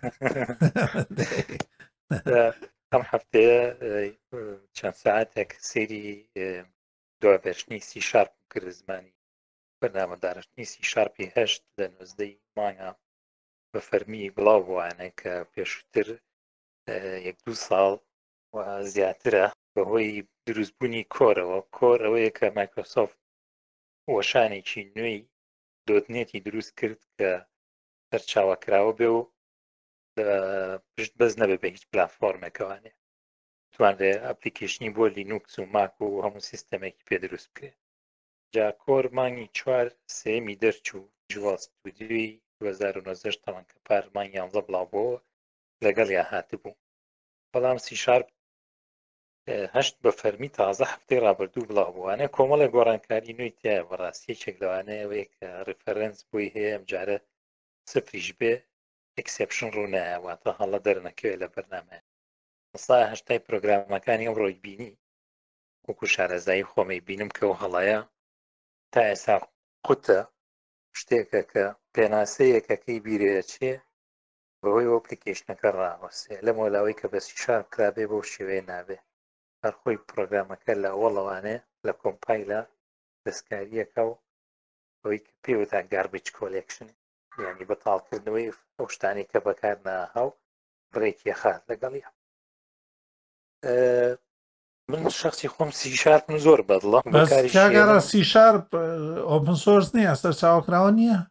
ئەم هەفتەیە چەند ساعتێک سێری دوابێژنی سی شارپ کرد زمانی بەرنامەدارشتنی سی شارپی هەشت لە نوزدەی مانگە بە فەرمی بڵاو بووانە کە پێشتر یەک دوو ساڵ زیاترە بەهۆی دروستبوونی کۆرەوە کۆر ئەوەیە کە مایکرۆسۆفت وەشانێکی نوێی دۆتنێتی دروست کرد کە سەرچاوەکراوە بێ و پشت بەز نەبێ بە هیچ پلاتفۆرمێکەوانێ توانرێ ئەپلیکیشنی بۆ لینوکس و ماک و هەموو سیستەمێکی پێ دروست بکرێت جا کۆر مانگی چوار سێمی دەرچوو ژوال ستودیۆی دوو هەزار و نۆزدە تەمان کە پار مانگی یانزە بڵاوبووە لەگەڵ یا هاتبوو بەڵام سی شارپ هەشت بە فەرمی تازە هەفتەی ڕابردوو بڵاوبووانە کۆمەڵە گۆڕانکاری نوێی تایە بەڕاستیەکێک لەوانەیە ئەوەیە کە ڕفەرەنس بۆی هەیە ئەم جارە سفریش بێ ئەکسێپشن ڕوو نایەواتە هەڵە دەرنەکەوێت لە بەرنامەیە مەسڵای هەشتای پرۆگرامەکانی ئەم ڕۆی بینی وەکو شارەزایی خۆمەی بینم کە و هەڵەیە تا ئێستا قوتە شتێکە کە پێناسەیەکەکەی بیرێچێ بەهۆی ئۆپلیکیشنەکە ڕاوەسێ لەم وەلاوەی کە بەسی شار کرابێ بۆ شێوەیە نابێ هەرخۆی پرۆگرامەکە لە ئەوڵەوانێ لە کۆمپایلە دەستکاریەکە و ئەوەی کە پێوەتا گاربیج کۆلێکشن یعنی بەتاڵکردنەوەی ئەو شتانی کە بەکار ناهاو بڕێکی خات لەگەڵی من شخصی خۆم سی شارپ زۆر بەدڵە کاگەڕە سی شارپ ئۆپن سۆرس نییە سەرچاوەکراوە نییە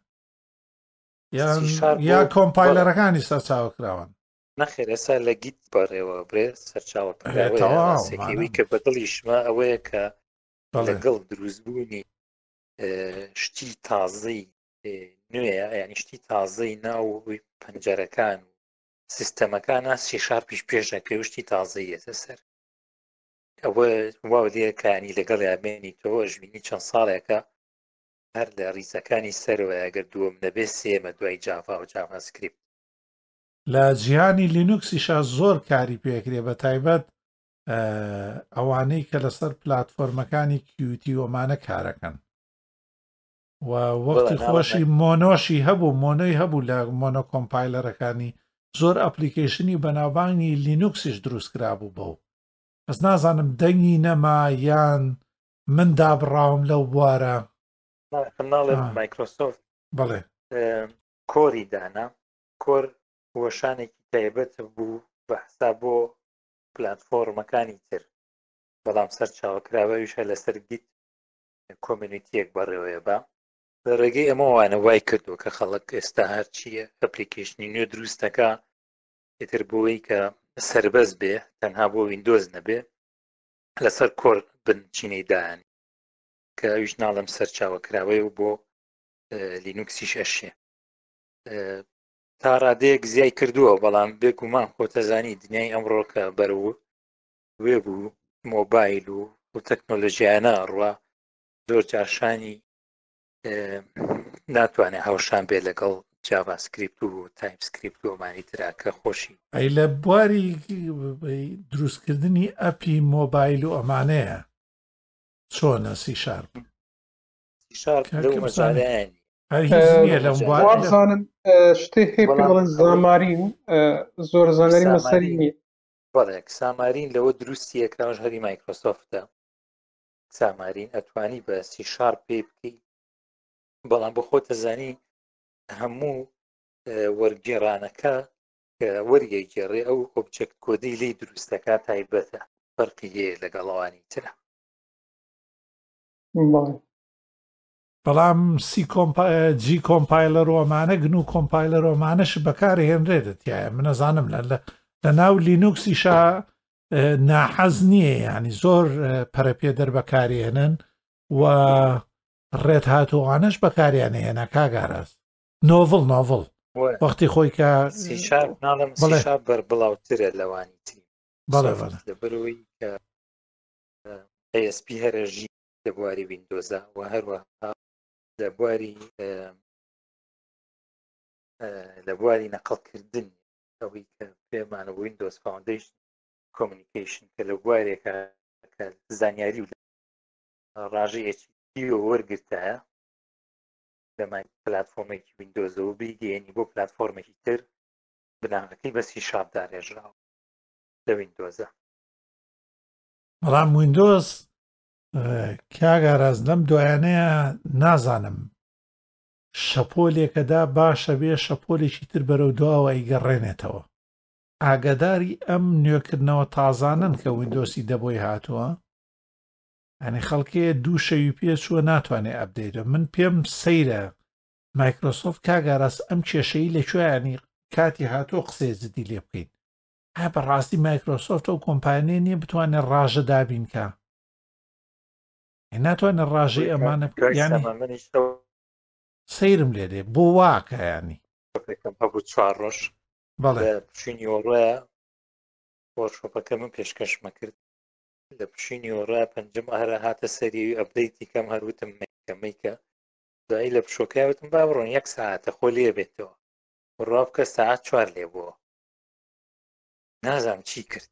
یا کۆمپایلەرەکانی سەرچاوەکراون نەخێر ئێستا لە گیت بەڕێوە برێ سەرچاوەکەوەی کە بەدڵیشمە ئەوەیە کە لەگەڵ دروستبوونی شتی تازەی نوێیە یانیشتی تازەی ناو پەنجەرەکان و سیستەمەکانە سی شارپیش پێشەکەی وشتی تازەیەتە سەر ئەوە وا دیەکانی لەگەڵ یابێنی تۆ ژبینی چەند ساڵێکە هەر لە ریزەکانی سەرەوە ئەگەر دووەم نەبێ سێمە دوای جاڤا و جاڤا سکریپت لە جیهانی لینوکسیشا زۆر کاری پێکرێ بە تایبەت ئەوانەی کە لەسەر پلاتفۆرمەکانی کیوتی وەمانە کارەکەن و وەختی خۆشی مۆنۆشی هەبوو مۆنۆی هەبوو لە مۆنۆ کۆمپایلەرەکانی زۆر ئەپلیکیشنی بەناوبانگی لینوکسیش دروست کرابوو بەو بەس نازانم دەنگی نەما یان من دابڕاوم لەو بوارە ناڵێ مایکرۆسۆفت بەڵێ کۆری دانا کۆر وەشانێکی تایبەت بوو بەحسا بۆ پلاتفۆرمەکانی تر بەڵام سەر چاوەکراوەویشە لەسەر گیت کۆمیونیتیەک بەڕێوەیە بە لە ڕێگەی ئەمە وانە وای کردو کە خەڵک ئێستا هەر چییە ئەپلیکیشنی نوێ دروستەکە ئێتر بۆی کە سەربەز بێ تەنها بۆ ویندۆز نەبێ لەسەر کۆر بنچینەی دایان کە ئەویش ناڵم سەر چاوەکراوەی و بۆ لینوکسیش ئەشێ تا ڕادەیەک زیای کردووە بەڵام بێگومان خۆتەزانی دنیای ئەمڕۆ کە بەرەو وێ بوو مۆبایل و و تەکنۆلۆژیانە ڕوا زۆر جاشانی ناتوانێت هاوشان بێ لەگەڵ جاڤا سکریپت و تایپ سکریپت و ئەمانی ترا کە خۆشی ئەی لە بواری دروستکردنی ئەپی مۆبایل و ئەمانەیە چۆنە سی شارپ سی شارپ لەو مەجالەیانی وازانم شتێ هەیە بڵێن زامارین زۆر زانەری مەسەری نییە بەڵێک سامارین لەوە دروستی ئەکراژ هەری مایکرۆسۆفتە سامارین ئەتوانی بە سی شارپ پێ بکەی بەڵام بۆ خۆت دەزانی هەموو وەرگێڕانەکە کە وەرگێگێڕێ ئەو ئۆبجێکت کۆدەی لی دروستەکە تایبەتە فەرقی هەیە لەگەڵەوانی ترە بەڵام سی جی کۆمپایلەر ئەمانە گن و کۆمپایلەر ئەمانەش بەکارهێنرێتە تایە من نەزانم لە ناو لینوکسیشا ناحەز نییە ینی زۆر پەرەپێ دەربەکارهێنن و ڕێت هاتووانش بەکاریان هێنا کاگاراز نۆڤڵ نۆڤڵ وەختی خۆی کە بەر بڵاوترە لەوانی تری بەڵێ لە بەرەوەی کە ئێ ئەس پی هەرەژی لە بواری ویندۆزە و هەروەها لە بواری لە بواری نەقڵکردن ئەوەی کە پێمانە ویندۆز فاوندیشن کۆمیونیکیشن کە لە بوارێکە کە زانیاری و ڕاژی ئەچ تی وەرگرتایە لەمای پلاتفۆرمێکی ویندۆزەوە بیگەێنی بۆ پلاتفۆرمێکی تر بنامەکەی بەسی شاب داڕێژراوە لە ویندۆزە بەڵام ویندۆز کاگاراز لەم دوایانەیە نازانم شەپۆلێکەدا باشە بێ شەپۆلێکی تر بەرەو دواوە ئەیگەڕێنێتەوە ئاگاداری ئەم نوێکردنەوە تازانن کە ویندۆسی دەبۆی هاتووە ئەنی خەڵکەیە دوو شەوی پێ چووە ناتوانێت ئەبدەیتە من پێم سەیرە مایکرۆسۆفت کاگاراس ئەم کێشەی لەکوێیانی کاتی هاتووە قسەی جدی لێ بکەین ها بەڕاستی مایکرۆسۆفت و کۆمپانیە نییە بتوانێت ڕاژە دابینکە ناتوانێت ڕاژەی ئەمانە ینی سەیرم لێ دێ بۆ واکە ینی هەبوو چوار ڕۆژ بەڵێ پشینی ئۆڕۆیە وەرشۆپەکە من پێشکەشمە کرد لە پشینی ئۆڕۆیە پەنجەم هەرە هاتە سەری ئەپدەیتی کەم هەروتم کەمەیکە دوایی لە پشۆکەوتم با بڕۆن یەک ساعتە خۆ لێ بێتەوە ڕاو بکە ساعت چوار لێ بووە نازانم چی کرد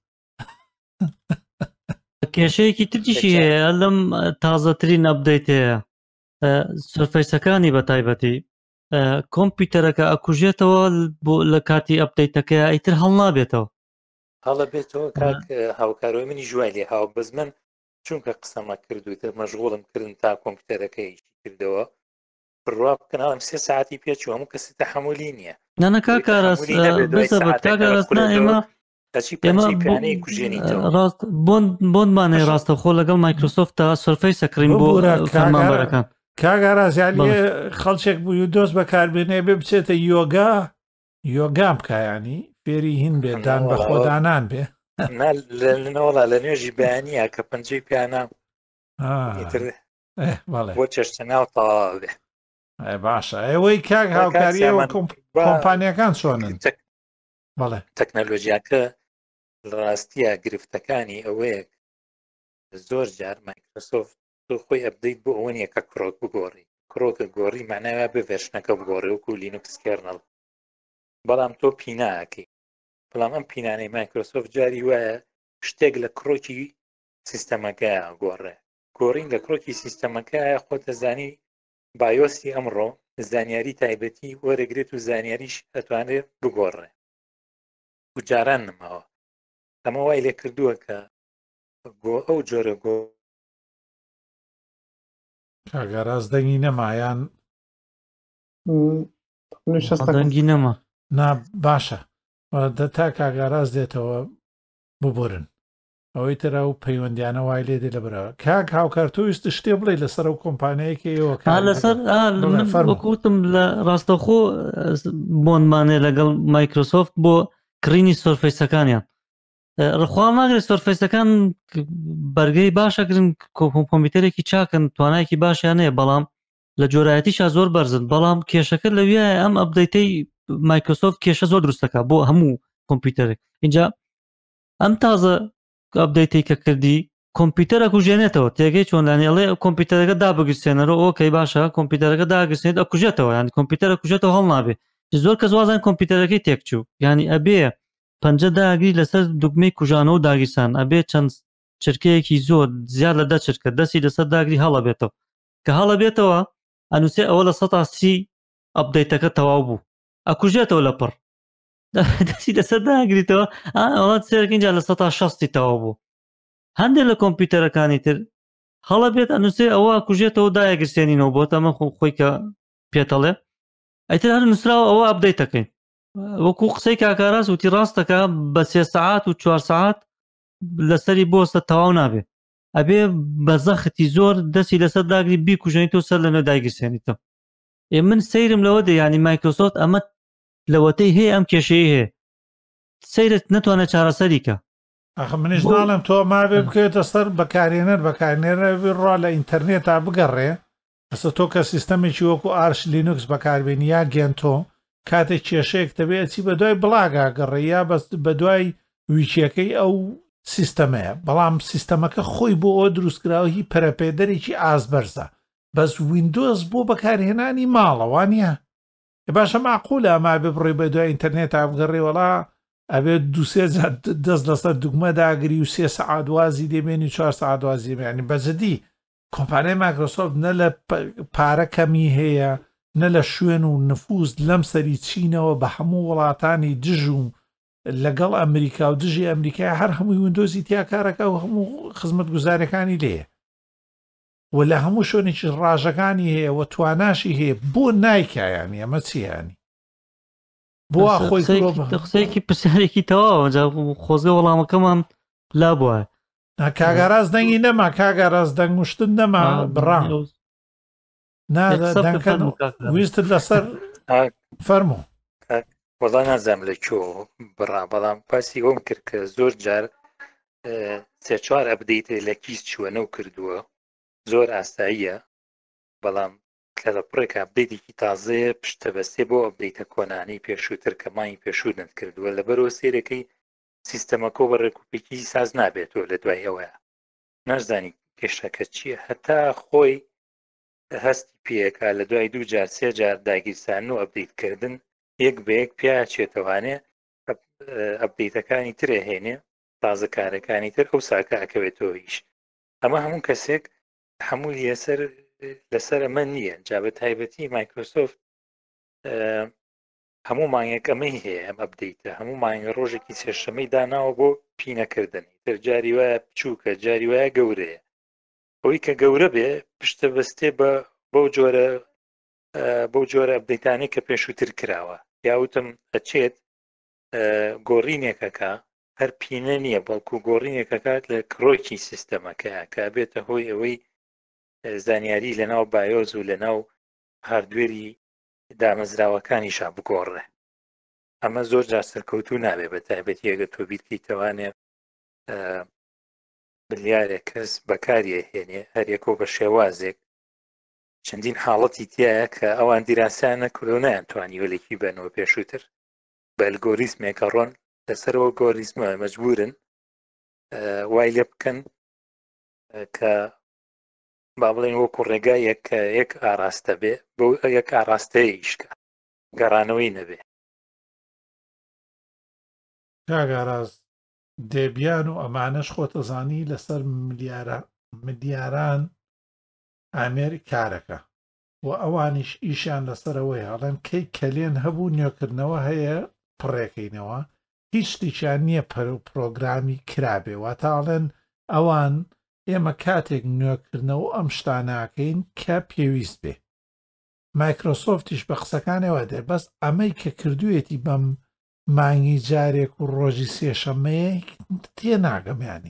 کێشەیەکی تریشی هەیە لەم تازەترین ئەپدەیت هەیە سرفەیسەکانی بە تایبەتی کۆمپیوتەرەکە ئەکوژێتەوە لە کاتی ئەپدەیتەکە ئیتر هەڵ نابێتەوە هەڵە بێتەوە کاک هاوکارۆی منی ژوای لێ هاو بەز من چونکە قسەمە کردوتە مەشغوڵم کردن تا کۆمپیوتەرەکەی کردەوە بڕوا بکەناڵم سێ ساعتی پێچوە هەموو کەسی تەحمولی نییە نانە کاکاراس بزە بە کاگەڕاستنا ئێمە ڕاست بۆنمانێ ڕاستەخۆ لەگەڵ مایکرۆسۆفت تا سەرفەیسە کڕین بۆ فەرمانبەرەکان کاگارازیالی خەڵچێک بوو دۆست بەکاربێنێ بێ بچێتە یۆگا یۆگام بکایانی فێری هین بێدان بە خۆدانان بێ لەنەوەڵا لە نوێژی بەیانیە کە پەنجەی پیانە بۆ چێشتە ناو تەواو بێ باشە ئێوەی کاک هاوکاریەوە کۆمپانیەکان چۆنن بەڵێ تەکنەلۆژیاکە ڕاستیە گرفتەکانی ئەوەیە زۆر جار مایکرۆسۆفت تۆ خۆی ئەبدەیت بۆ ئەوە نیە کە کڕۆک بگۆڕی کڕۆکە گۆڕی معناوە بە ڤێرشنەکە بگۆڕی وەکو لینوکس کێرنەڵ بەڵام تۆ پیناکەی بەڵام ئەم پینانەی مایکرۆسۆفت جاری وایە شتێک لە کڕۆکی سیستەمەکەیە گۆڕێ گۆڕین لە کڕۆکی سیستەمەکەیە خۆتە زانی بایۆسی ئەمڕۆ زانیاری تایبەتی وەرەگرێت و زانیاریش ئەتوانێت بگۆڕێ و جاران نماوە ئەمە وای لێ کردووە کە بۆ ئەو جۆرە گۆ کاگەڕاز دەنگی نەمایان دەنگی نەما نا باشە دە تا کاگاراز دێتەوە ببورن ئەوەی ترا و پەیوەندیانە وای لێ دێ لە برەوە کاک هاوکار تۆ ویست شتێ بڵێ لەسەر ئەو کۆمپانیایەکەیەوە لەسەر وەکوتم لە ڕاستەخۆ بۆنمانێ لەگەڵ مایکرۆسۆفت بۆ کڕینی سۆرفەیسەکانیان ڕخوا ناگرێت سۆرفەیسەکان بەرگەی باشەگرن کۆمپیوتەرێکی چاکن توانایەکی باشیان هەیە بەڵام لە جۆرایەتیشا زۆر بەرزن بەڵام کێشەکە لەویە ئەم ئەپدەیتەی مایکرۆسۆفت کێشە زۆر دروستەکە بۆ هەموو کۆمپیوتەرێک اینجا ئەم تازە ئەپدەیتی کە کردی کۆمپیوتەرە کوژێنێتەوە تێگەی چۆنلانێڵێ کۆمپیوتەرەکە دابگرسێنەرەوە ئۆکەی باشە کۆمپیوتەرەکە داگرسێت ئەکوژێتەوە ینی کۆمپیوتەرە کوژێتەوە هەڵ نابێ زۆر کەس وازان کۆمپیوتەرەکەی تێکچوو ینی ئەبێ پەنجە داگری لەسەر دوگمەی کوژانەوە داگیرسان ئەبێ چەند چرکەیەکی زۆر زیاد لە دە چرکە دەستی لەسەر داگری هەڵە بێتەوە کە هەڵە بێتەوە ئەنووسێ ئەوە لە سەد سی ئەپدەیتەکە تەواو بوو ئەکوژێتەوە لە پڕ دەستی لەسەر داگریتەوە ئەوڵات سێرەکەینجا لە سەد شەستی تەواو بوو هەندێک لە کۆمپیوتەرەکانی تر هەڵە بێت ئەنووسێ ئەوە کوژێتەوە دایەگرسێنینەوە بۆ تەمە خۆی کە پێتەڵێ ئەیتر هەر نووسراوە ئەوە ئەپدەیتەکەین وەکو قسەی کاکاراز وتی ڕاستەکە بە سێ سەعات و چوار سەعات لەسەری بۆستە تەواو نابێ ئەبێ بە زەختی زۆر دەستی لەسەر داگری بیکوژێنیتەوە سەر لەنێ دایگرسێنیتەوە ئێ من سەیرم لەوە دە ینی مایکرۆسۆفت ئەمە لەوەتەی هەیە ئەم کێشەیە هەیە سەیرت نەتوانێت چارەسەریکە ئەخ منیش ناڵم تۆ مابێ بکەوێتە سەر بەکارێنەر بەکارێنەر ڕوا لە ئینتەرنێت تا بگەڕێ ئەستا تۆ کە سیستەمێکی وەکو ئارش لینوکس بەکاربێنی یا گێنتۆ کاتێک کێشەیەک دەبێت چی بە دوای بڵاگا گەڕێ یا بەست بە دوای ویچیەکەی ئەو سیستەمەیە بەڵام سیستەمەکە خۆی بۆ ئەوە دروستکراوە هی پەرەپێدەرێکی ئازبەرزە بەس ویندۆز بۆ بەکارهێنانی ماڵەوانە باشە معقولە ئەما بێ بڕێ بە دوای ئینتەرنێت تا بگەڕێ وەڵا ئەبێت دووسێ دەست لەسەر دوگمە داگری و سێ سەعات وازی دەبێنی چوار سەعات وازی بێنی بەجددی کۆمپانیای مایکرۆسۆفت نە لە پارە کەمی هەیە نە لە شوێن و نفوز لەم سەری چینەوە بە هەموو وڵاتانی دژ و لەگەڵ ئەمریکا و دژی ئەمریکای هەر هەمووی وندۆزی تیاکارەکە و هەموو خزمەت گوزارەکانی لێ و لە هەموو شوێنێکی ڕاژەکانی هەیە و تواناشی هەیە بۆ نایکایانی ئەمە چیانی بۆ خۆی قسەیەکی پرسیارێکی تەواوە خۆزگە وەڵامەکەمان لا بووە کاگاراز دەنگی نەما کاگاراز دەنگشتن نەما بڕام ویستت لەسەر فەرموو وەڵا نازانم لە کۆ بڕا بەڵام پاسی ئەوم کرد کە زۆر جار سێ چوار ئەپدەیت لە کیس چووەنە و کردووە زۆر ئاساییە بەڵام کە لە پڕێکە ئەپدەیتێکی تازەیە پشتە بەستێ بۆ ئەپدەیتە کۆنانەی پێشووتر کە مای پێشوونت کردووە لەبەرەوە سێرەکەی سیستەمەکۆ بە ڕێکوپێکی ساز نابێتەوە لە دوای ئەوەیە نازانی کێشەکە چییە هەتا خۆی هەستی پێەکە لە دوای دوو جار سێ جار داگیرسان و ئەپدەیتکردن یەک بە یەک پیا چێتەوانێ ئەپدەیتەکانی ترێ هێنێ تازە کارەکانی تر ئەو ساکە ئەکەوێتەوە هیچ ئەمە هەموو کەسێک هەموو لەسەر لەسەر ئەمە نییە جا بە تایبەتی مایکرۆسۆفت هەموو مانگەکەمەی هەیە ئەم ئەپدەیتە هەموو مانگە ڕۆژێکی سێشەمەی داناوە بۆ پینەکردنی تر جاری وایە بچووکە جاری وایە گەورەیە ئەوەی کە گەورە بێ پشتە بەستێ بە بەو جۆرە بەو جۆرە ئەپدەیتانەی کە پێشووتر کراوە یاوتم ئەچێت گۆڕینێکەکە هەر پینە نییە بەڵکو گۆڕینێکەکات لە کڕۆکی سیستەمەکە کە بێتە هۆی ئەوەی زانیاری لەناو بایۆز و لەناو هاردوێری دامەزراوەکانیشا بگۆڕێ ئەمە زۆر جار سەرکەوتوو نابێ بە تایبەتی ئەگە تۆ بیرکەیتەوانێ بلیارێک کەس بەکاریە هێنێ هەرێکۆ بە شێوازێک چەندین حاڵەتی تایە کە ئەوان دیراسیان نەکردو نەیانتوانی وەلێکی بنەوە پێشووتر بە ئەلگۆریزمێکە ڕۆن لەسەرەوە گۆریزمە مەجبورن وای لێ بکەن کە با بڵێن وەکو ڕێگای یەک ئاراستە بێ بۆ یەک ئاراستەیە ئیشکە گەڕانەوەی نەبێ. کاگاراز دێبیان و ئەمانەش خۆتەزانی لەسەر ملیاران ئامێری کارەکە و ئەوانیش ئیشیان لەسەرەوەی هەڵێن کەی کەلێن هەبوو نوێکردنەوە هەیە پڕێکەینەوە هیچ شتێکیان نییە پرۆگرامی کرابێ واتاڵێن ئەوان ئێمە کاتێک نوێکردنەوە ئەم شتاناکەین کە پێویست بێ. مایکرۆسۆفتیش بە قسەکانەوە دێ بەس ئەمەی کە کردوێتی بەم مانگی جارێک و ڕۆژی سێشەمەیە تێناگەمیانی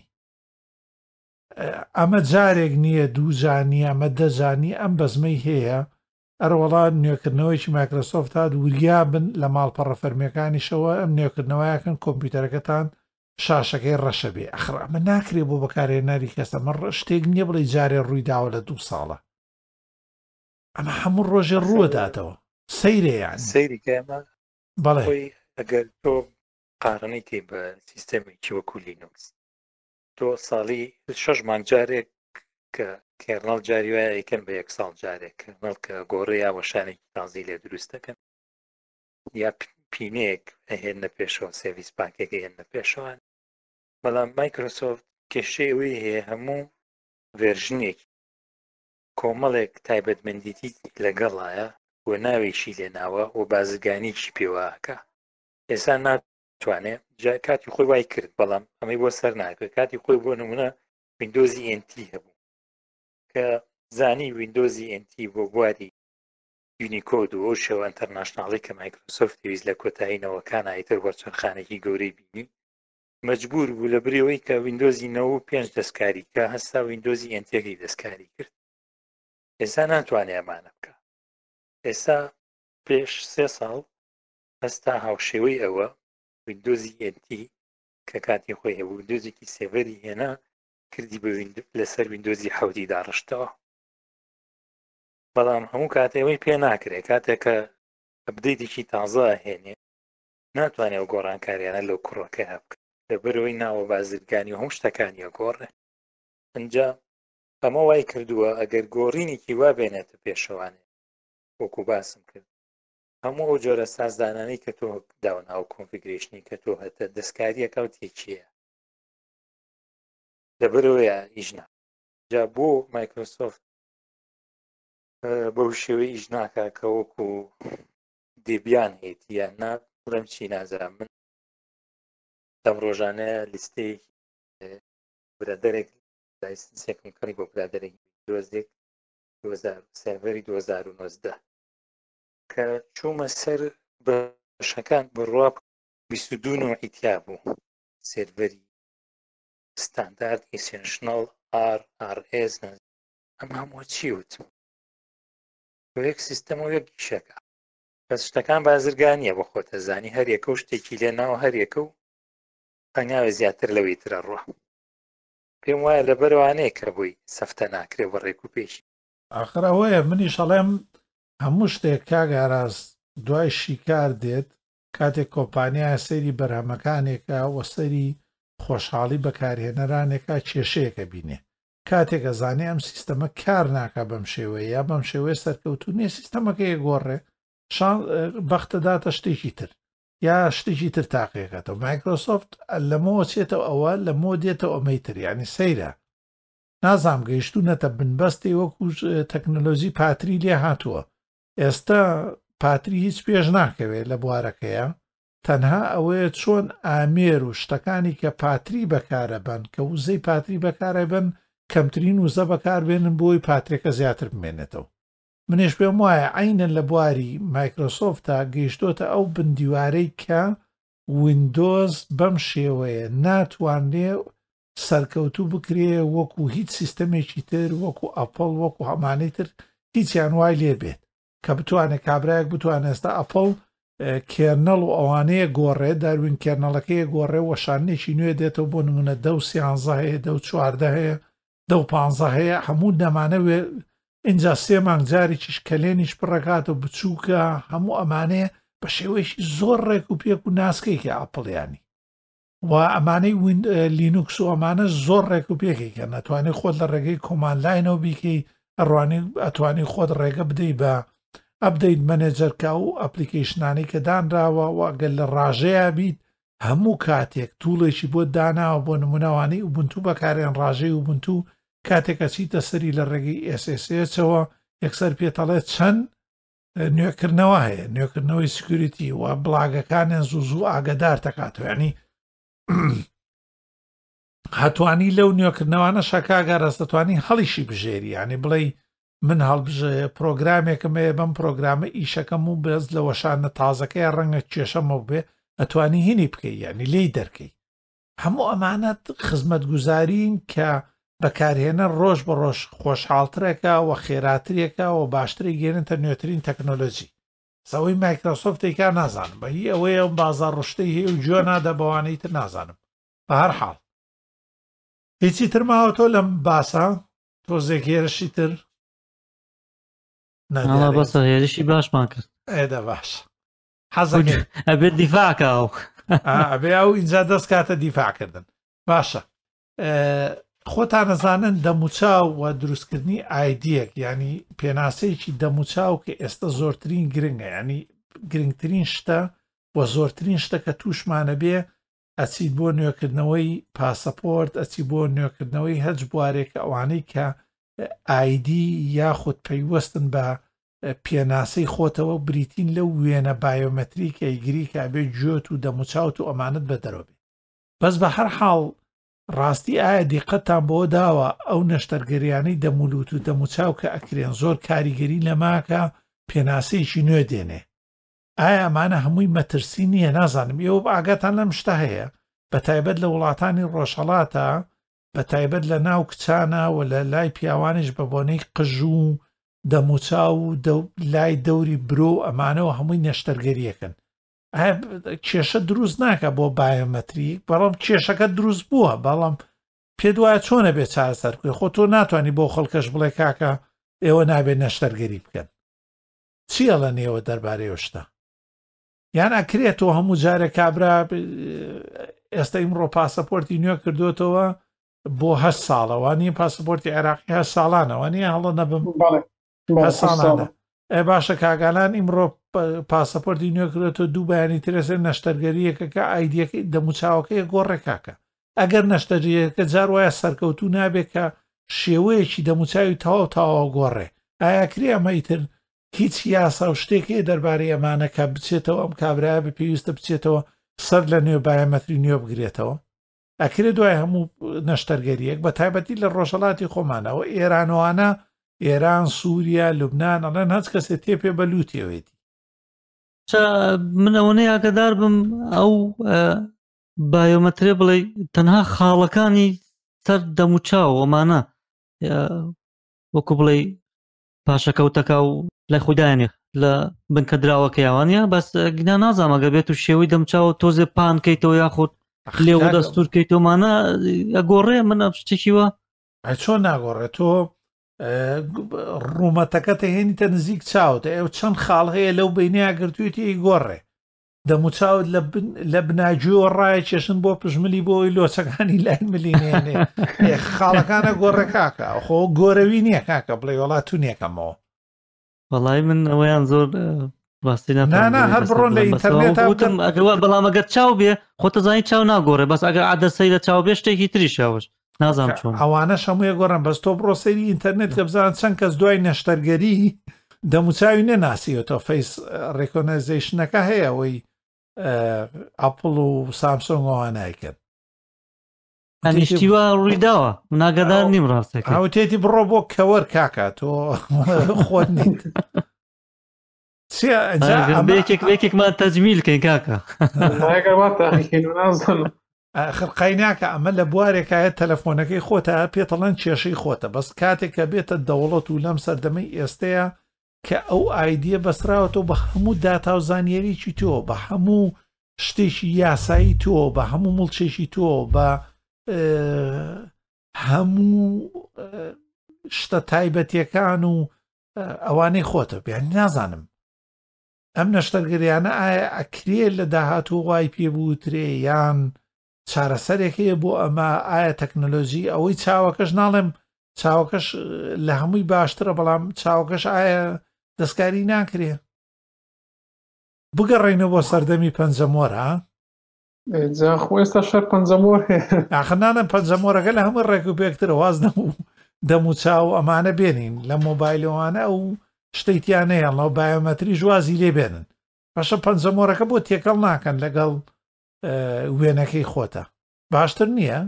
ئەمە جارێک نییە دووجانی ئەمە دەجانی ئەم بەزمەی هەیە ئەرەوەڵات نوێکردنەوەیکی مایکرۆسۆفت هات وریا بن لە ماڵپەڕە فەرمیەکانیشەوە ئەم نوێکردنەوەیەکەن کۆمپیوتەرەکەتان شاشەکەی ڕەشە بێ ئەخر ئەمە ناکرێ بۆ بەکارهێنەری کەسە مە شتێک نییە بڵێ جارێ ڕوویداوە لە دوو ساڵە ئەمە هەموو ڕۆژێ ڕووەداتەوە سەیرەیان سەیری کەمە بەڵێ ئەگەر تۆ قارنەی تێ بە سیستەمێکی وەکو لینوکس تۆ ساڵی شەش مانگ جارێک کە کێرنەڵ جاری وایە ئەیکەن بە یەک ساڵ جارێک کێرنەڵ کە گۆڕی یا وەشانێکی تازی لێ دروست دەکەن یا پینەیەک ئەهێنە پێشەوە سێڤیس پاکێک هێنە پێشەوەن بەڵام مایکرۆسۆفت کێشەی ئەوەی هەیە هەموو ڤێرژنێکی کۆمەڵێک تایبەتمەندیتی لەگەڵایە و ناوێکی لێناوە و بازرگانیکی پێوەکە ئێستا ناتوانێت کاتی خۆی وای کرد بەڵام ئەمەی بۆ سەر ناکرد کاتی خۆی بۆ نمونە ویندۆزی ئێن تی هەبوو کە زانی ویندۆزی ئێن تی بۆ بواری یونیکۆد و ئەو شێوە ئەنتەرناشناڵی کە مایکرۆسۆفت ویست لە کۆتایینەوەکان ئایتر وەرچەرخانێکی گەورەی بینی مەجبور بوو لە برەوەی کە ویندۆزی نەوە و پێنج دەستکاری کە هەستا ویندۆزی ئێن تیەکەی دەستکاری کرد ئێستا ناتوانێت ئەمانە بکە ئێستا پێش سێ ساڵ هەستا هاوشێوەی ئەوە ویندۆزی ئێن تی کە کاتی خۆی هەبوو ویندۆزێکی سێڤەری هێنا کردی بە لەسەر ویندۆزی حەوتی داڕشتەوە بەڵام هەموو کاتێەوەی پێ ناکرێت کاتێک کە ئەبدەیتێکی تازە هێنێ ناتوانێت و گۆڕانکاریانە لەو کوڕەکە بکە لەبەرەوەی ناوە بازرگانی و هەموو شتەکانیە گۆڕێ ئەنجا ئەمە وای کردووە ئەگەر گۆڕینێکی وا بێنێتە پێشەوانێ وەکو باسم کرد هەموو ئەو جۆرە سازدانانەی کە تۆ داونا و کۆنفیگرێشنی کە تۆ هەتە دەستکاریەکە و تێکیە لەبەرەوەیە ئیژنا جا بۆ مایکرۆسۆفت بەو شێوەی ئیژناکە کە وەکو دێبیان هێت یان نا بڵێم چی نازانم من ئەم ڕۆژانەیە لیستەی برادەرێک لایسنسێکم کڕی بۆ برادەرێکی دۆزێک سێڤەری دوو هەزار و نۆزدە کە چوومە سەر بەشەکان بڕوا بیست و دوو نۆعی تیا بوو سێڤەری ستاندارد ئیسێنشنەڵ ئار ئار ئێس ئەمە هەموو چی وتم یەک سیستەم و یەک گیشەکە بەس شتەکان بازرگانیە بۆ خۆتە زانی هەرێکە و شتێکی لێ ناوە هەرێکە و هەنگاوە زیاتر لەوەی ترە ڕوە پێم وایە لەبەرەوانەیە کە بووی سەفتە ناکرێ بە ڕێک و پێشی ئاخرەوەیە منیش هەڵێم هەموو شتێک کاگاراز دوای شیکار دێت کاتێک کۆمپانیا سەیری بەرهەمەکانێکە وە سەری خۆشحاڵی بەکارهێنەرانێکە کێشەیەکە بینێ کاتێک ئەزانێ ئەم سیستەمە کار ناکە بەم شێوەیە یا بەم شێوەیە سەرکەوتو نییە سیستەمەکەی گۆڕێ بەختەداتە شتێکی تر یا شتێکی تر تاقیەکەتەوە مایکرۆسۆفت لەمەوە چێتەوە ئەوە لە مۆ دێتەوە ئەمەی تر ینی سەیرە نازام گەیشتوونەتە بنبەستی وەکو تەکنۆلۆژی پاتری لێ هاتووە ئێستا پاتری هیچ پێش ناکەوێت لە بوارەکەیە تەنها ئەوەیە چۆن ئامێر و شتەکانی کە پاتری بەکارە بن کە وزەی پاتری بەکارە بن کەمترین وزە بەکاربێنن بۆی پاترێکە زیاتر بمێنێتەوە منێش پێم وایە عینەن لە بواری مایکرۆسۆفتە گەیشتۆتە ئەو بندیوارەی کە ویندۆز بەم شێوەیە ناتوانێ سەرکەوتوو بکرێ وەکو هیچ سیستەمێکی تر وەکو ئەپڵ وەکو هەمانەی تر هیچیان وای لێ بێت کە بتوانێت کابراایەک بتوانێت ئێستا ئەپڵ کێرنەڵ و ئەوانەیە گۆڕێت داروین کێرنەڵەکەیە گۆڕێ وەشانێکی نوێ دێتەوە بۆ نمونە دە و سیانزە هەیە دە و چواردە هەیە دە و پانزە هەیە هەموو دەمانەوێ اینجا سێ مانگ جارێکیش کەلێنیش پڕەکات و بچووکە هەموو ئەمانەیە بە شێوەیەکی زۆر ڕێک و پێک و ناسکەیکە ئاپڵیانی و ئەمانەی لینوکس و ئەمانە زۆر ڕێک و پێکێکە نەتوانێت خۆت لە ڕێگەی کۆمانلاینەوە بیکەی ئەڕوانی ئەتوانی خۆت ڕێگە بدەی بە ئەپدەیت مەنێجەرکە و ئەپلیکیشنانەی کە دانراوە وەگەل لە ڕاژەیە بیت هەموو کاتێک توڵێکی بۆ داناوە بۆ نمونەوانی وبنتو بەکارێن ڕاژەی وبنتو کاتێکە چیتە سەری لە ڕێگەی ئێس ئێس ئێچەوە یەکسەر پێتەڵێت چەند نوێکردنەوە هەیە نوێکردنەوەی سکیوریتی و بڵاگەکانیان زوو زوو ئاگدار دەکاتەوە ینی هەتوانی لەو نوێکردنەوانە شەکاگە ڕست دەتوانی هەڵیشی بژێری ینی بڵێ من هەڵبژێ پرۆگرامێکم هەیە بەم پرۆگرامە ئیشەکەم و بەز لە وەشانە تازەکەی ڕەنگە کێشەمە بێ ئەتوانی هینی بکەی ینی لێی دەرکەی هەموو ئەمانەت خزمەتگوزارین کە بەکارهێنە ڕۆژ بە ڕۆژ خۆشحاڵترێکە و خێراترێکە و باشتری گەێنتە نوێترین تەکنۆلۆژی سەوەی مایکرۆسۆفتێکا نازانم بە هی ئەوەیە بازار ڕشتەی هەیە و گوێ نادە بەوانەی تر نازانم بە هەر حاڵ هیچی تر ماوە تۆ لەم باسە تۆزێک هێرشی تر بەسە هێرشی باشمان کرد ئێدە باش حەزەکەی ئەبێت دیفاکە ئەو ئەبێ ئەو اینجا دەست کاتە دیفاکردن باشە خۆتان نەزانن دەموچاو و دروستکردنی ئایدیەک ینی پێناسەیەکی دەموچاو کە ئێستا زۆرترین گرنگە ینی گرنگترین شتە و زۆرترین شتە کە تووشمانە بێ ئەچیت بۆ نوێکردنەوەی پاسەپۆرت ئەچی بۆ نوێکردنەوەی هەج بوارێکە ئەوانەی کە ئایدی یاخود پەیوەستن بە پێناسەی خۆتەوە بریتین لەو وێنە بایۆمەتریک ئەیگری کە ئەبێ گوێت و دەموچاوت و ئەمانت بە دەرەوە بێ بەس بە هەر حاڵ ڕاستی ئایا دیقەتان بۆ داوە ئەو نەشتەرگەریانەی دەمولوت و دەموچاو کە ئەکرێن زۆر کاریگەری لەماکە پێناسەیەکی نوێ دێنێ ئایا ئەمانە هەمووی مەترسی نییە نازانم ئێوە ئاگاتان لەم شتە هەیە بە تایبەت لە وڵاتانی ڕۆژهەڵاتە بە تایبەت لە ناو کچانە و لە لای پیاوانیش بە بۆنەی قژ و دەموچاو و لای دەوری برۆ ئەمانەوە هەمووی نەشتەرگەریەکەن کێشە دروست ناکە بۆ بایۆمەتریک بەڵام کێشەکە دروست بووە بەڵام پێ دوایە چۆنە بێت چارەسەرکوێ خۆ تۆ ناتوانانی بۆ خەڵکەش بڵێ کاکە ئێوە نابێت نەشتەرگەری بکەن چیە لە نێوە دەربارەی شتە یان ئەکرێتەوە هەموو جارێک کابرا ئێستا ئیمڕۆ پاسەپۆرتی نوێ کردوێتەوە بۆ هەشت ساڵەوانی پاسەپۆرتی عێراقی هەشت ساڵانەوە نیە هەڵە نەبم ساڵانە ئە باشە کاگالان ئیمڕۆ پاسەپۆرتی نوێ کردێتەوە دوو بەیانی ترێسەر نەشتەرگەریەکە کە ئایدیەکەی دەموچاوەکەی گۆڕێکاکە ئەگەر نەشتەرگەریەکە جار وایە سەرکەوتوو نابێت کە شێوەیەکی دەموچاوی تەواو تاوا گۆڕێ ئایا کرێ ئەمەیتر هیچ یاسا و شتێکی دەربارەی ئەمانە کە بچێتەوە ئەم کابرایە بە پێویستە بچێتەوە سەر لە نوێ بایۆمەتری نوێ بگرێتەوە ئەکرێت دوای هەموو نەشتەرگەریەک بە تایبەتی لە ڕۆژهەڵاتی خۆمانەوە ئێرانوانە ئێران سووریا لوبنان ئەڵێن هەچ کەسێک تێپێ بەلووتێوێتی من ئەوەنەی ئاگادار بم ئەو بایۆمەترێ بڵێ تەنها خاڵەکانی سەر دەموچاو ئەمانە وەکو بڵێ پاشەکەوتەکە و لای خوددایانێ لە بنکە دراوەکە یاوانە بەس گنا نازانمەگە بێت و شێوەی دەمچاو تۆزێ پانکەیتەوە یاخود لێوە دەستورکەیتۆمانە ئەگۆڕێ منە شتێکیوە چۆن ناگۆڕێت تۆ ڕوومەتەکەتە هێنیتە نزیک چاوتە ئێوە چەند خاڵ هەیە لەو بینیا گرتوویەتی گۆڕێ دەموچاوت لە بناجووە ڕایە کێشن بۆ پژملی بۆی لۆچەکانی لای ملینێنێ خاڵەکانە گۆڕێ کاکە خۆ گۆرەوی نییە کاکە بڵێ وڵات تو نیەکەمەوە وەڵای من ئەوەیان زۆر باستی نانا هەر بڕۆن لە ئینتەرنێت بەڵام ئەگەر چاو بێ خۆتە زانی چاو ناگۆڕێ بەس ئەگەر عادەسەی لە چاو بێ شتێکی تری شاوش نازانم چۆن ئەوانە هەموویە گۆڕن بەس تۆ بڕۆ سەیری ئینتەرنێت کە بزان چەند کەس دوای نەشتەرگەری دەموچاوی نەناسیەوە فەیس ڕێکۆنایزیشنەکە هەیە ئەوەی ئەپڵ و سامسۆنگ ئەوانایکرد هەنیشتیوە ڕوویداوە ناگەدار نیم ڕاستەکە ئەوتێتی بڕۆ بۆ کەوەر کاکە تۆ خۆت نیت بێکێکمان تەجمیلکەین کاکە خرقیناکە ئەمە لە بوارێکایە تەلەفۆنەکەی خۆتە پێتەڵەن کێشەی خۆتە بەس کاتێککە بێتە دەوڵەت و لەم سەردەمەی ئێستەیە کە ئەو ئایدیە بەسراوەتەوە بە هەموو داتا و زانیاریی تۆ بە هەموو شتێکی یاسایی تۆ بە هەموو مڵچێکی تۆ بە هەموو شتە تایبەتیەکان و ئەوانەی خۆتە بیانی نازانم ئەم نەشتەرگەریانە ئایا ئەکرێت لە داهاتوو وای پێبووترێ یان چارەسەرێکەیە بۆ ئەمە ئایا تەکنۆلۆژی ئەوەی چاوەکەش ناڵێم چاوەکەش لە هەمووی باشترە بەڵام چاوەکەش ئایا دەستکاری ناکرێ بگەڕێنە بۆ سەردەمی پەنجەمۆرە خۆ ئێستا شەر پەنجەمۆر ئاخنانم پەنجەمۆرەکە لە هەموو ڕێک و پێکترە واز نەبوو دەم و چاو ئەمانە بێنین لە مۆبایلەوانە ئەو شتەیتیانەیە لەو بایۆمەتری ژوازی لێ بێنن باشە پەنجەمۆرەکە بۆ تێکەڵ ناکەن لەگەڵ وێنەکەی خۆتە باشتر نییە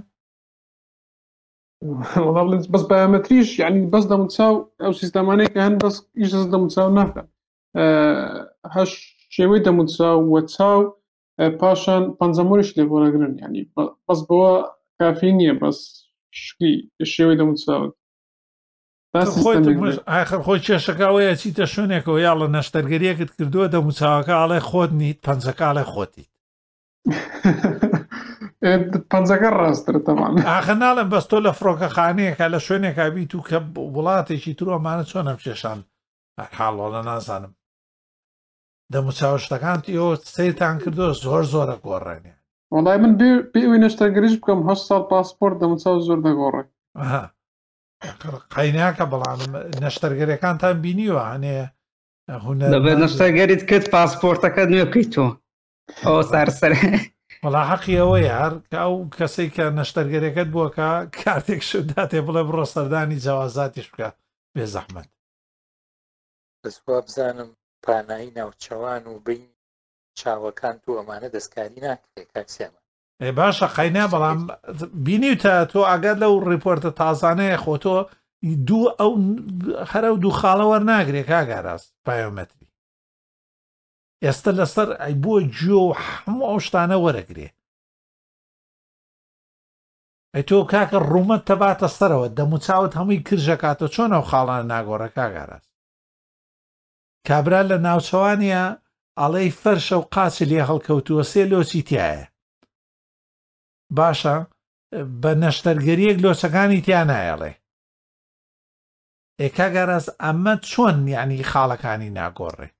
بەس بایۆمەتریش یعنی بەس دەم و چاو ئەو سیستەمانەیە کە هەن بەس ئیش دەم و چاو ناکەن هەش شێوەی دەم و چاو وە چاو پاشان پەنجەمۆریش لێ بۆ نەگرن ینی بەس بەوە کافی نییە بەس شکی شێوەی دەم و چاوت ئاخر خۆی کێشەکەوەیە چیتە شوێنێکەوە یا لە نەشتەرگەریەکت کردووە دەم و چاوەکە ئاڵێ خۆت نیت پەنجەکە ئاڵێ خۆتیت پەنجەکە ڕاستترە تەمان ئاخر ناڵێم بەس تۆ لە فڕۆکەخانەیەکە لە شوێنێکا بیت و کە وڵاتێکی تروەمانە چۆنە پێشان حاڵۆڵە نازانم دەم و چاوشتەکانتی ئەو سیرتان کردو زۆر زۆرە گۆڕێنێ وەڵای من پێوی نەشتەرگەریش بکەم هەشت ساڵ پاسپۆرت دەم و چاو زۆر دەگۆڕێ قەیناکە بەڵام نەشتەرگەریەکانتان بینیوە هەنێ دەبێت نەشتەرگەریت کرد پاسپۆرتەکە نوێ بکەیتەوە ئەوە سەرسەر وەڵا حەقی ئەوە یار کە ئەو کەسێک کە نەشتەرگەریەکەت بووەکە کارتێک شداتێ بڵێ بڕۆ سەردانی جیاوازاتیش بکە بێ زەحمەت دەسوا بزانم پانایی ناوچەوان و بین چاوەکان تو ئەمانە دەستکاری ناکرێت کاکسیامە ئێ باشە قەینا بەڵام بینیوتە تۆ ئەگەر لەو ڕیپۆرتە تازانەیە خۆ تۆ دوو ئەو هەرە و دوو خاڵە وەرناگرێت کاگاراست بایۆمەتری ئێستا لەسەر ئەی بۆ گوێ و هەموو ئەو شتانە وەرەگرێ ئەی تۆ کاکە ڕوومەت تەباتە سەرەوە دەم و چاوت هەمووی کرژەکاتە چۆن ئەو خاڵانە ناگۆڕە کاگاراست کابرا لە ناوچەوانیە ئەڵەی فەرشە و قاچی لێ هەڵکەوتووە سێ لۆچی تایە باشە بە نەشتەرگەریەک لۆچەکانی تیا نایەڵێ ئێکا گەڕاز ئەمە چۆن یعنی خاڵەکانی ناگۆڕێ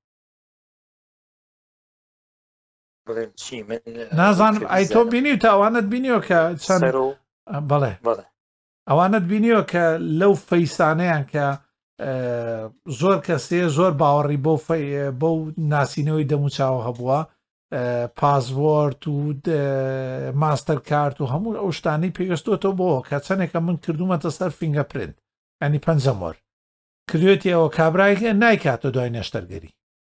نازانم ئەی تۆ بینی و تاوانت بینیوە کە چەند بڵێ ئەوانت بینیوە کە لەو فەیسانەیان کە زۆر کەسێ زۆر باوەڕی بۆ بەو ناسینەوەی دەموچاوە هەبووە پاسپۆرت و ماستەر کارت و هەموو ئەو شتانەی پێویستۆتەوە بۆ کە چەندێکە من کردومەتە سەر فینگە پرنت ینی پەنجەمۆر کردوێتی ئەوە کابراایکە نایکاتە دوای نەشتەرگەری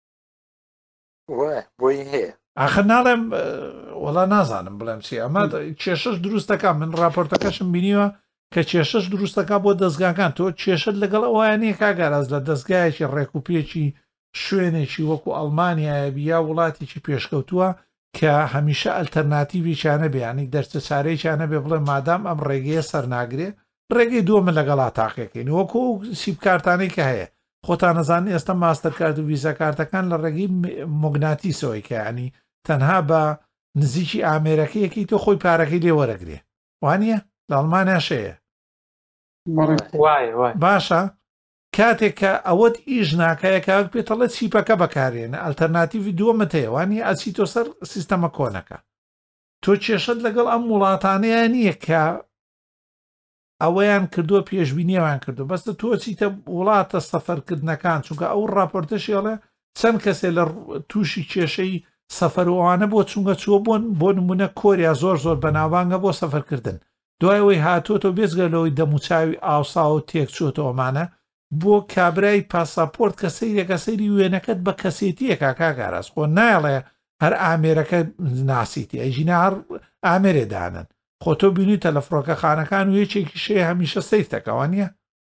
بۆی هەیە ئاخر ناڵێم وەڵا نازانم بڵێم چی ئەمە کێشەش دروستەکە من راپۆرتەکەشم بینیوە کە کێشەش دروستەکە بۆ دەستگاکان تۆ کێشت لەگەڵ ئەوانەیە کاگاراز لە دەستگایەکی ڕێکوپێکی شوێنێکی وەکو ئەڵمانیایە بیا وڵاتێکی پێشکەوتووە کە هەمیشە ئەلتەرناتیڤیشانە بێ دەرچە چارەیەکیانە بێ بڵێ مادام ئەم ڕێگەیە سەرناگرێ ڕێگەی دووەمە لەگەڵا تاقیەکەین وەکو سیبکارتانەی کە هەیە خۆتان نەزان ئێستا ماستەر کارت و ویزە کارتەکان لە ڕێگەی مۆگناتیسەوەی کە ینی تەنها بە نزیکی ئامێرەکەیەکی تۆ خۆی پارەکەی لێ وەرەگرێ وانە لە ئەڵمانیاشەیە باشە کاتێک کە ئەوەت ئیژ ناکایە کاک پێتەڵە چیپەکە بەکارێنە ئەلتەرناتیڤی دووەمە هەیەوانی ئەچی تۆ سەر سیستەمە کۆنەکە تۆ کێشت لەگەڵ ئەم وڵاتانەیە نییە کە ئەوەیان کردووە پێشبینیەوان کردو بەستە تۆ چیتە وڵاتە سەفەرکردنەکان چونکە ئەو راپۆرتەشیڵێ چەند کەسێ لە تووشی کێشەی سەفەرەوانە بۆ چونگە چوە بوون بۆ نمونە کۆریا زۆر زۆر بەناوانگە بۆ سەفەرکردن دوایەوەی هاتوۆتە بێزگەلەوەی دەموچاوی ئاوسا و تێک چۆتەوەمانە بۆ کابرای پاسەپۆرت کە سەیرەکە سەیری وێنەکەت بە کەسێتیەکە کاگاراز خۆ نایڵێ هەر ئامێرەکە ناسیتی ئەیژینە هەر ئامێرێدانن خۆ تۆ بینیتە لە فڕۆکەخانەکان و یەکێکی شەیە هەمیشە سیرتەکەەوە نیە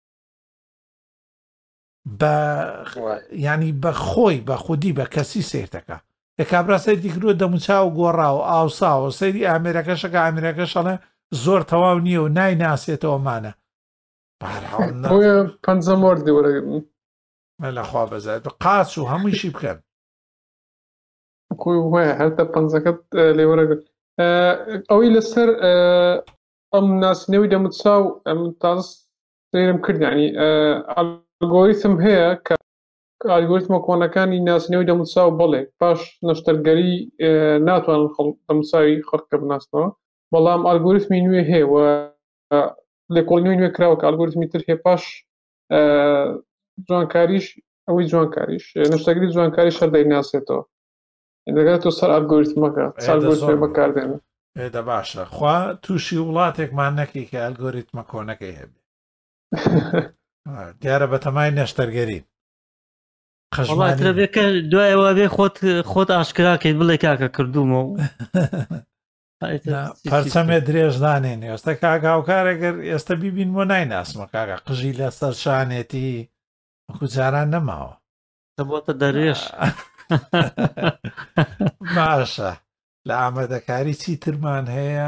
بە ینی بە خۆی بە خودی بە کەسی سیرتەکە لە کابرا سەیری کردووە دەموچاو گۆڕا و ئاوساوە سەیری ئامێرەکەشەکە ئامێرەکەشەڵێ زۆر تەواو نییە و نای ناسێتەوەمانە پەنجەمۆر دیوەرەگرن لەخوا بەزای قاچ و هەموویشی بکەن خۆی وایە هەرتە پەنجەکەت لێوەرەگرن ئەوەی لەسەر ئەم ناسینەوەی دەموچاو ئەم تاز سەیرم کرد ینی ئەلگۆریتم هەیە کە ئالگۆریتمە کۆنەکانی ناسنەوەی دەموچاو بڵێ پاش نەشتەرگەری ناتوانن دەموچاوی خەڵکە بناسنەوە، بەڵام ئالگۆریتمی نوێ هەیە و لێکۆڵینەوەی نوێ کراوە کە ئالگۆریتمی تر هەیە پاش جوانکاریش ئەوەی جوانکاریش نەشتەرگەری جوانکاری شەر دەیناسێتەوە دەگاتەوە سەر ئالگۆریتمەکە ئالگۆریتمە بەکاردێنن. ئێدە باشە خوا تووشی وڵاتێکمان نەکەی کە ئەلگۆریتمە کۆنەکەی هەبێ دیارە بەتەمای نەشتەرگەری خەشمانێکە دوایەوە بێ خۆت خۆت ئاشکراکەیت بڵێ کاکە کردومە و پەرچەمێ درێژدانێن ئێستا کاکاوکارێگەر ئێستا بیبین بۆ نایناسمە کاکە قژی لەسەر شانێتی وەکو جاران نەماوە دەبۆتە دەرێش. باشە لە ئامادەکاری چیترمان هەیە؟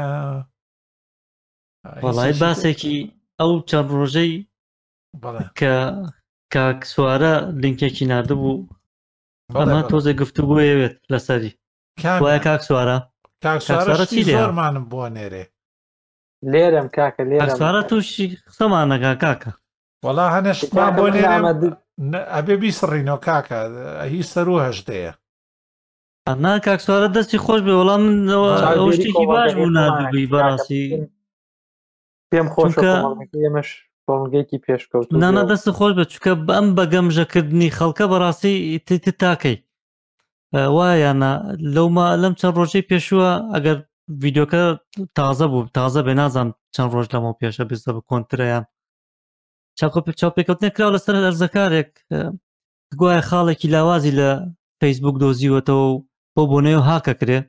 وەڵای باسێکی ئەو چەند ڕۆژەی کە کاک سوارە لینکێکی نردبوو ئەمە تۆزە گفتوگوێت لەسەری وایە کاک سوارە کاکسوارەی زۆرمانم بۆ نێرێ لێرم کاکە لێرە سوارە تووشی قسەمانەکە کاکە وەڵا هەنەشتمان بۆ نێرێ ئەبێ بیسڕینەوە کاکە هیچ سەر و هەشتەیە ئەنا کاک سوارە دەستی خۆش بێ وەڵام ئەو شتێکی باش بوو نردبووی بەڕاستی پێم خۆشەمەش فۆنگێکی پێشکەوت نانە دەست خۆش بە چکە بەم بەگەمژەکردنی خەڵکە بەڕاستی ت تاکەی وایەنە لەومە لەم چەند ڕۆژەی پێشووە ئەگەر ڤیددیۆکە تازە بوو تازە بێ نازان چەند ڕۆژ لەمە پێشە بستە بە کۆنترەیان چاوپێکەوت نێکراو لەسەر ئەرزەکارێک گوایە خاڵێکی لاوازی لە فەیسبوک دۆزیوەتەوە و بۆ بۆنەوە هاکە کرێ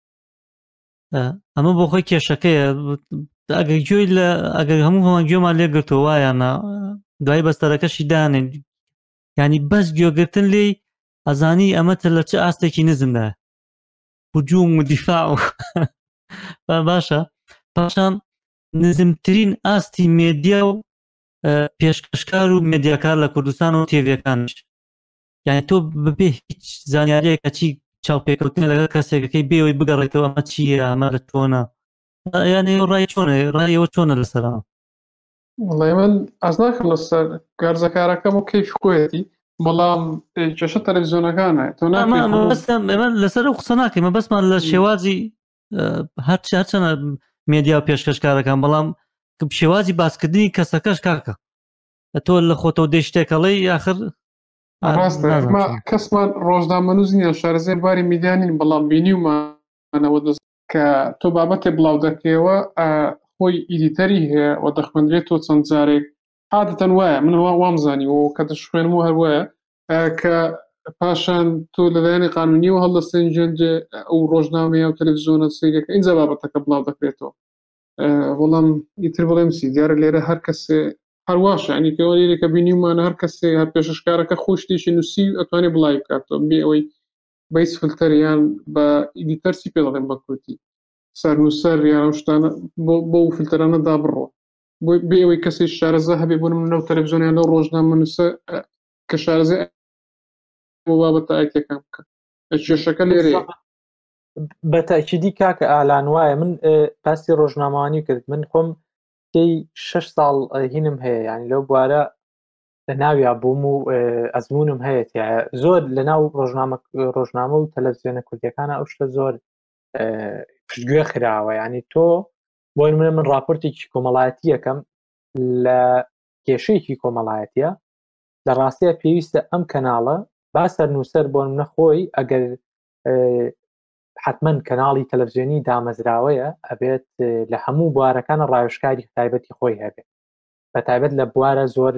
ئەمە بۆ خۆی کێشەکەیە ئەگەر گوێی لە ئەگەر هەموو هەمان گوێمان لێگرتەوە وایەنە دوای بەستەرەکەشی دانێن ینی بەس گوێگرتن لێی ئەزانی ئەمەتە لە چه ئاستێکی نزمدا هجووم و دیفاع و باشە پاشان نزمترین ئاستی مێدیا و پێشکەشکار و مێدیاکار لە کوردستان و تێڤەکانش یعنی تۆ ببێ هیچ زانیاریەکە چی چاوپێکەوتنە لەگەڵ کەسێکەکەی بێەوەی بگەڕێتەوە ئەمە چییە ئەمە لە چۆنە یانێ ڕای چۆنە ڕایەوە چۆنە لەسەرا وڵی من ئەس ناکەم لەسەر گارزەکارەکەم و کەیف خۆەتی بەڵام کێشە تەلەڤیزیۆنەکانە تۆ ئێمە لەسەر و قسە ناکەین مە بەسمان لە شێوازی هەرچ هەرچەنە مێدیا و پێشکەشکارەکان بەڵام شێوازی باسکردنی کەسەکەش کاکە تۆ لە خۆتەوە دێ شتێکەڵی یاخر ڕاستە کەسمان ڕۆژنامەنووسنیان شارەزای باری میدانین بەڵام بینیومانەوە دەست کە تۆ بابەتێ بڵاو دەکەوە خۆی ئیدیتەری هەیە و دەخوێنرێت تۆ چەند جارێک عادەتەن وایە من وامزانی و کە دەشخوێنم و هەروایە کە پاشان تۆ لەلایەنی قانونی و هەڵدە سنجێنجێ ئەو ڕۆژنامەیە و تەلەڤیزیۆنە سیرەکە اینجا بابەتەکە بڵاو دەکرێتەوە بەڵام ئیتر بڵێم سی دیارە لێرە هەر کەسێ هەرواشە ئەنیکەوە لێرێکە بینیمانە هەر کەسێ هەر پێششکارەکە خۆشتێکی نووسی ئەتوانێت بڵای بکاتەوە بێ ئەوەی بەیس فلتەریان بە ئیدیتەرسی پێ دەڵێن بە کوردی سەر نووسەر یان شتانە بۆ فلتەرانە دابڕۆ بۆ بێ ئەوەی کەسی شارەزە هەبێ بوونم لەو تەلەڤیزیۆنیان لەو ڕۆژنامە نووسە کە شارەزای بۆ بابەتە ئایتەکان بکە کێشەکە لێرێ بە تاکیدی کاکە ئالان وایە من پاسی ڕۆژنامەوانی کرد من خۆم پێی شەش ساڵ هینم هەیە ینی لەو بوارە لە ناویا بووم و ئەزمونم هەیەت زۆر لە ناو ڕۆژنامە و تەلەڤیزیۆنە کوردیەکانە ئەو شتە زۆر پشتگوێ خراوە ینی تۆ بۆی منە من راپۆرتێکی کۆمەڵایەتی یەکەم لە کێشەیەکی کۆمەڵایەتیە لە ڕاستیە پێویستە ئەم کەناڵە با سەرنووسەر بۆ نەخۆی ئەگەر حتمما کەناڵی تەلەڤیزیۆنی دامەزراوەیە ئەبێت لە هەموو بوارەکانە ڕاوێژکاری تایبەتی خۆی هەبێت بە تایبەت لە بوارە زۆر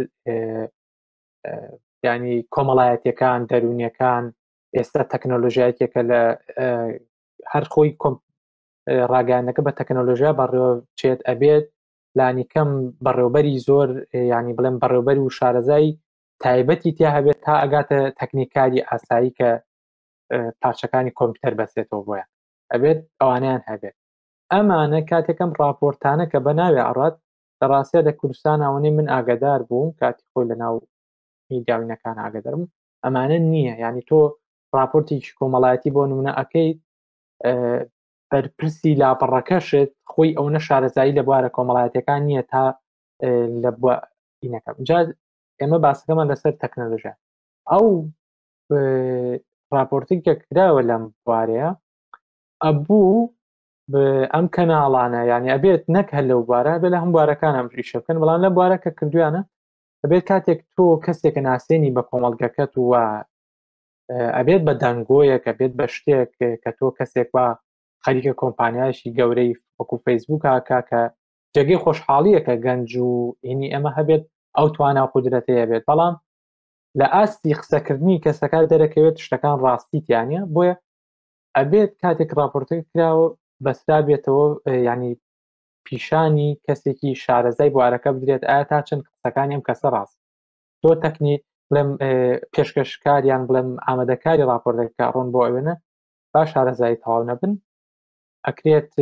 ینی کۆمەڵایەتیەکان دەرونیەکان ئێستا تەکنۆلۆژیایەکێکە لە هەر خۆی ڕاگەیانەکە بە تەکنۆلۆژیا بەڕێوە چێت ئەبێت لانی کەم بەڕێوبەری زۆر ینی بڵێم بەڕێوبەری و شارەزایی تایبەتی تیا هەبێت تا ئەگاتە تەکنیکاری ئاسایی کە پارچەکانی کۆمپیوتەر بەسێتەوە بۆیان ئەبێت ئەوانیان هەبێت ئەمانە کاتێکم راپۆرتانە کە بە ناوێ ئەڕات لە ڕاستە لە کوردستان ئەوەی من ئاگدار بووم کاتی خۆی لە ناو میدیاوینەکان ئاگدارم ئەمانە نییە ینی تۆ راپۆرتێکی کۆمەڵایەتی بۆ نمونە ئەەکەیت بەرپرسی لاپەڕەکەشت خۆی ئەو نە شارەزایی لە بوارە کۆمەڵایەتەکان نییە تا لە ئینەکەم جا ئێمە باسەکەمان لەسەر تەکنەلۆژیا ئەو راپۆرتێکە کراوە لەم بوارەیە ئەبوو ئەم کەناڵانە یعنی ئەبێت نەک هەر لەو بوارە بێت لە هەم بوارەکان ئەم ڕیشە بکەن بەڵام لە بوارە کە کردویانە ئەبێت کاتێک تۆ کەسێکە ناسێنی بە کۆمەڵگەکەت وە ئەبێت بە دەنگۆیەک ئەبێت بە شتێک کە تۆ کەسێک وە خەریکە کۆمپانیایشی گەورەی وەکو فەیسبوک کاکە کە جێگەی خۆشحاڵیەکە گەنج و هینی ئەمە هەبێت ئەو توانە قودرەتەیە بێت بەڵام لە ئاستی قسەکردنی کەسەکە دەرەکەوێت شتەکان ڕاستیتیانە بۆیە ئەبێت کاتێک راپۆرتەکە کراوە بەسرا بێتەوە ینی پیشانی کەسێکی شارەزای بوارەکە بدرێت ئایا تا چەند قسەکانی ئەم کەسە ڕاست تۆ تەکنی بڵێم پێشکەشکاریان بڵێم ئامادەکاری راپۆرتەکە ڕۆن بۆ ئەوێنە با شارەزای تەواو نەبن ئەکرێت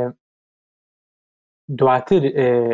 دواتر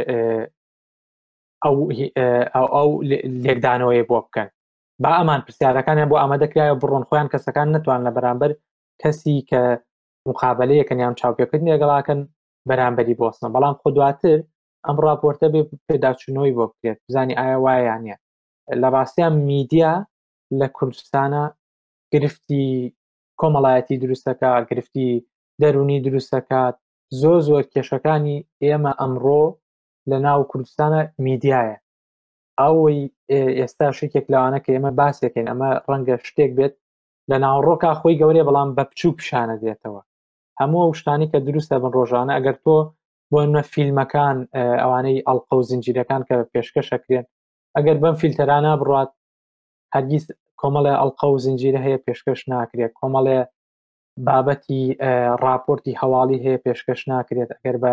ئەو لێکدانەوەی بۆ بکەن با ئەمان پرسیارەکانیان بۆ ئامادەکرایە بڕۆن خۆیان کەسەکان نتوان لە بەرامبەر کەسی کە مقابلەیەکەن یان چاوپێکردن لەگەڵاکەن بەرامبەری بۆستنە بەڵام خۆ دواتر ئەم راپۆرتە بێ پێداچوونەوەی بۆ بکرێت بزانی ئایا وایە نیە لە ڕاستیان میدیا لە کوردستانە گرفتی کۆمەڵایەتی دروستەکە گرفتی دەرونی دروستەکات زۆر زۆر کێشەکانی ئێمە ئەمڕۆ لە ناو کوردستانە میدیایە ئەوەی ئێستا شتێک لەوانە کە ئێمە باسێکین ئەمە ڕەنگە شتێک بێت لە ناوڕۆکە خۆی گەورەیە بەڵام بە بچوو پیشانە دێتەوە هەموو ئەو شتانی کە دروستە بن ڕۆژانە ئەگەر تۆ بۆ نە فیلمەکان ئەوانەی ئەڵقە و زنجیرەکان کە پێشکەشەکرێن ئەگەر بەم فیلتەرانە بڕات هەرگیز کۆمەڵێ ئەڵقە و زنجیرە هەیە پێشکەش ناکرێت کۆمەڵێ بابەتی راپۆرتی هەواڵی هەیە پێشکەش ناکرێت ئەگەر بە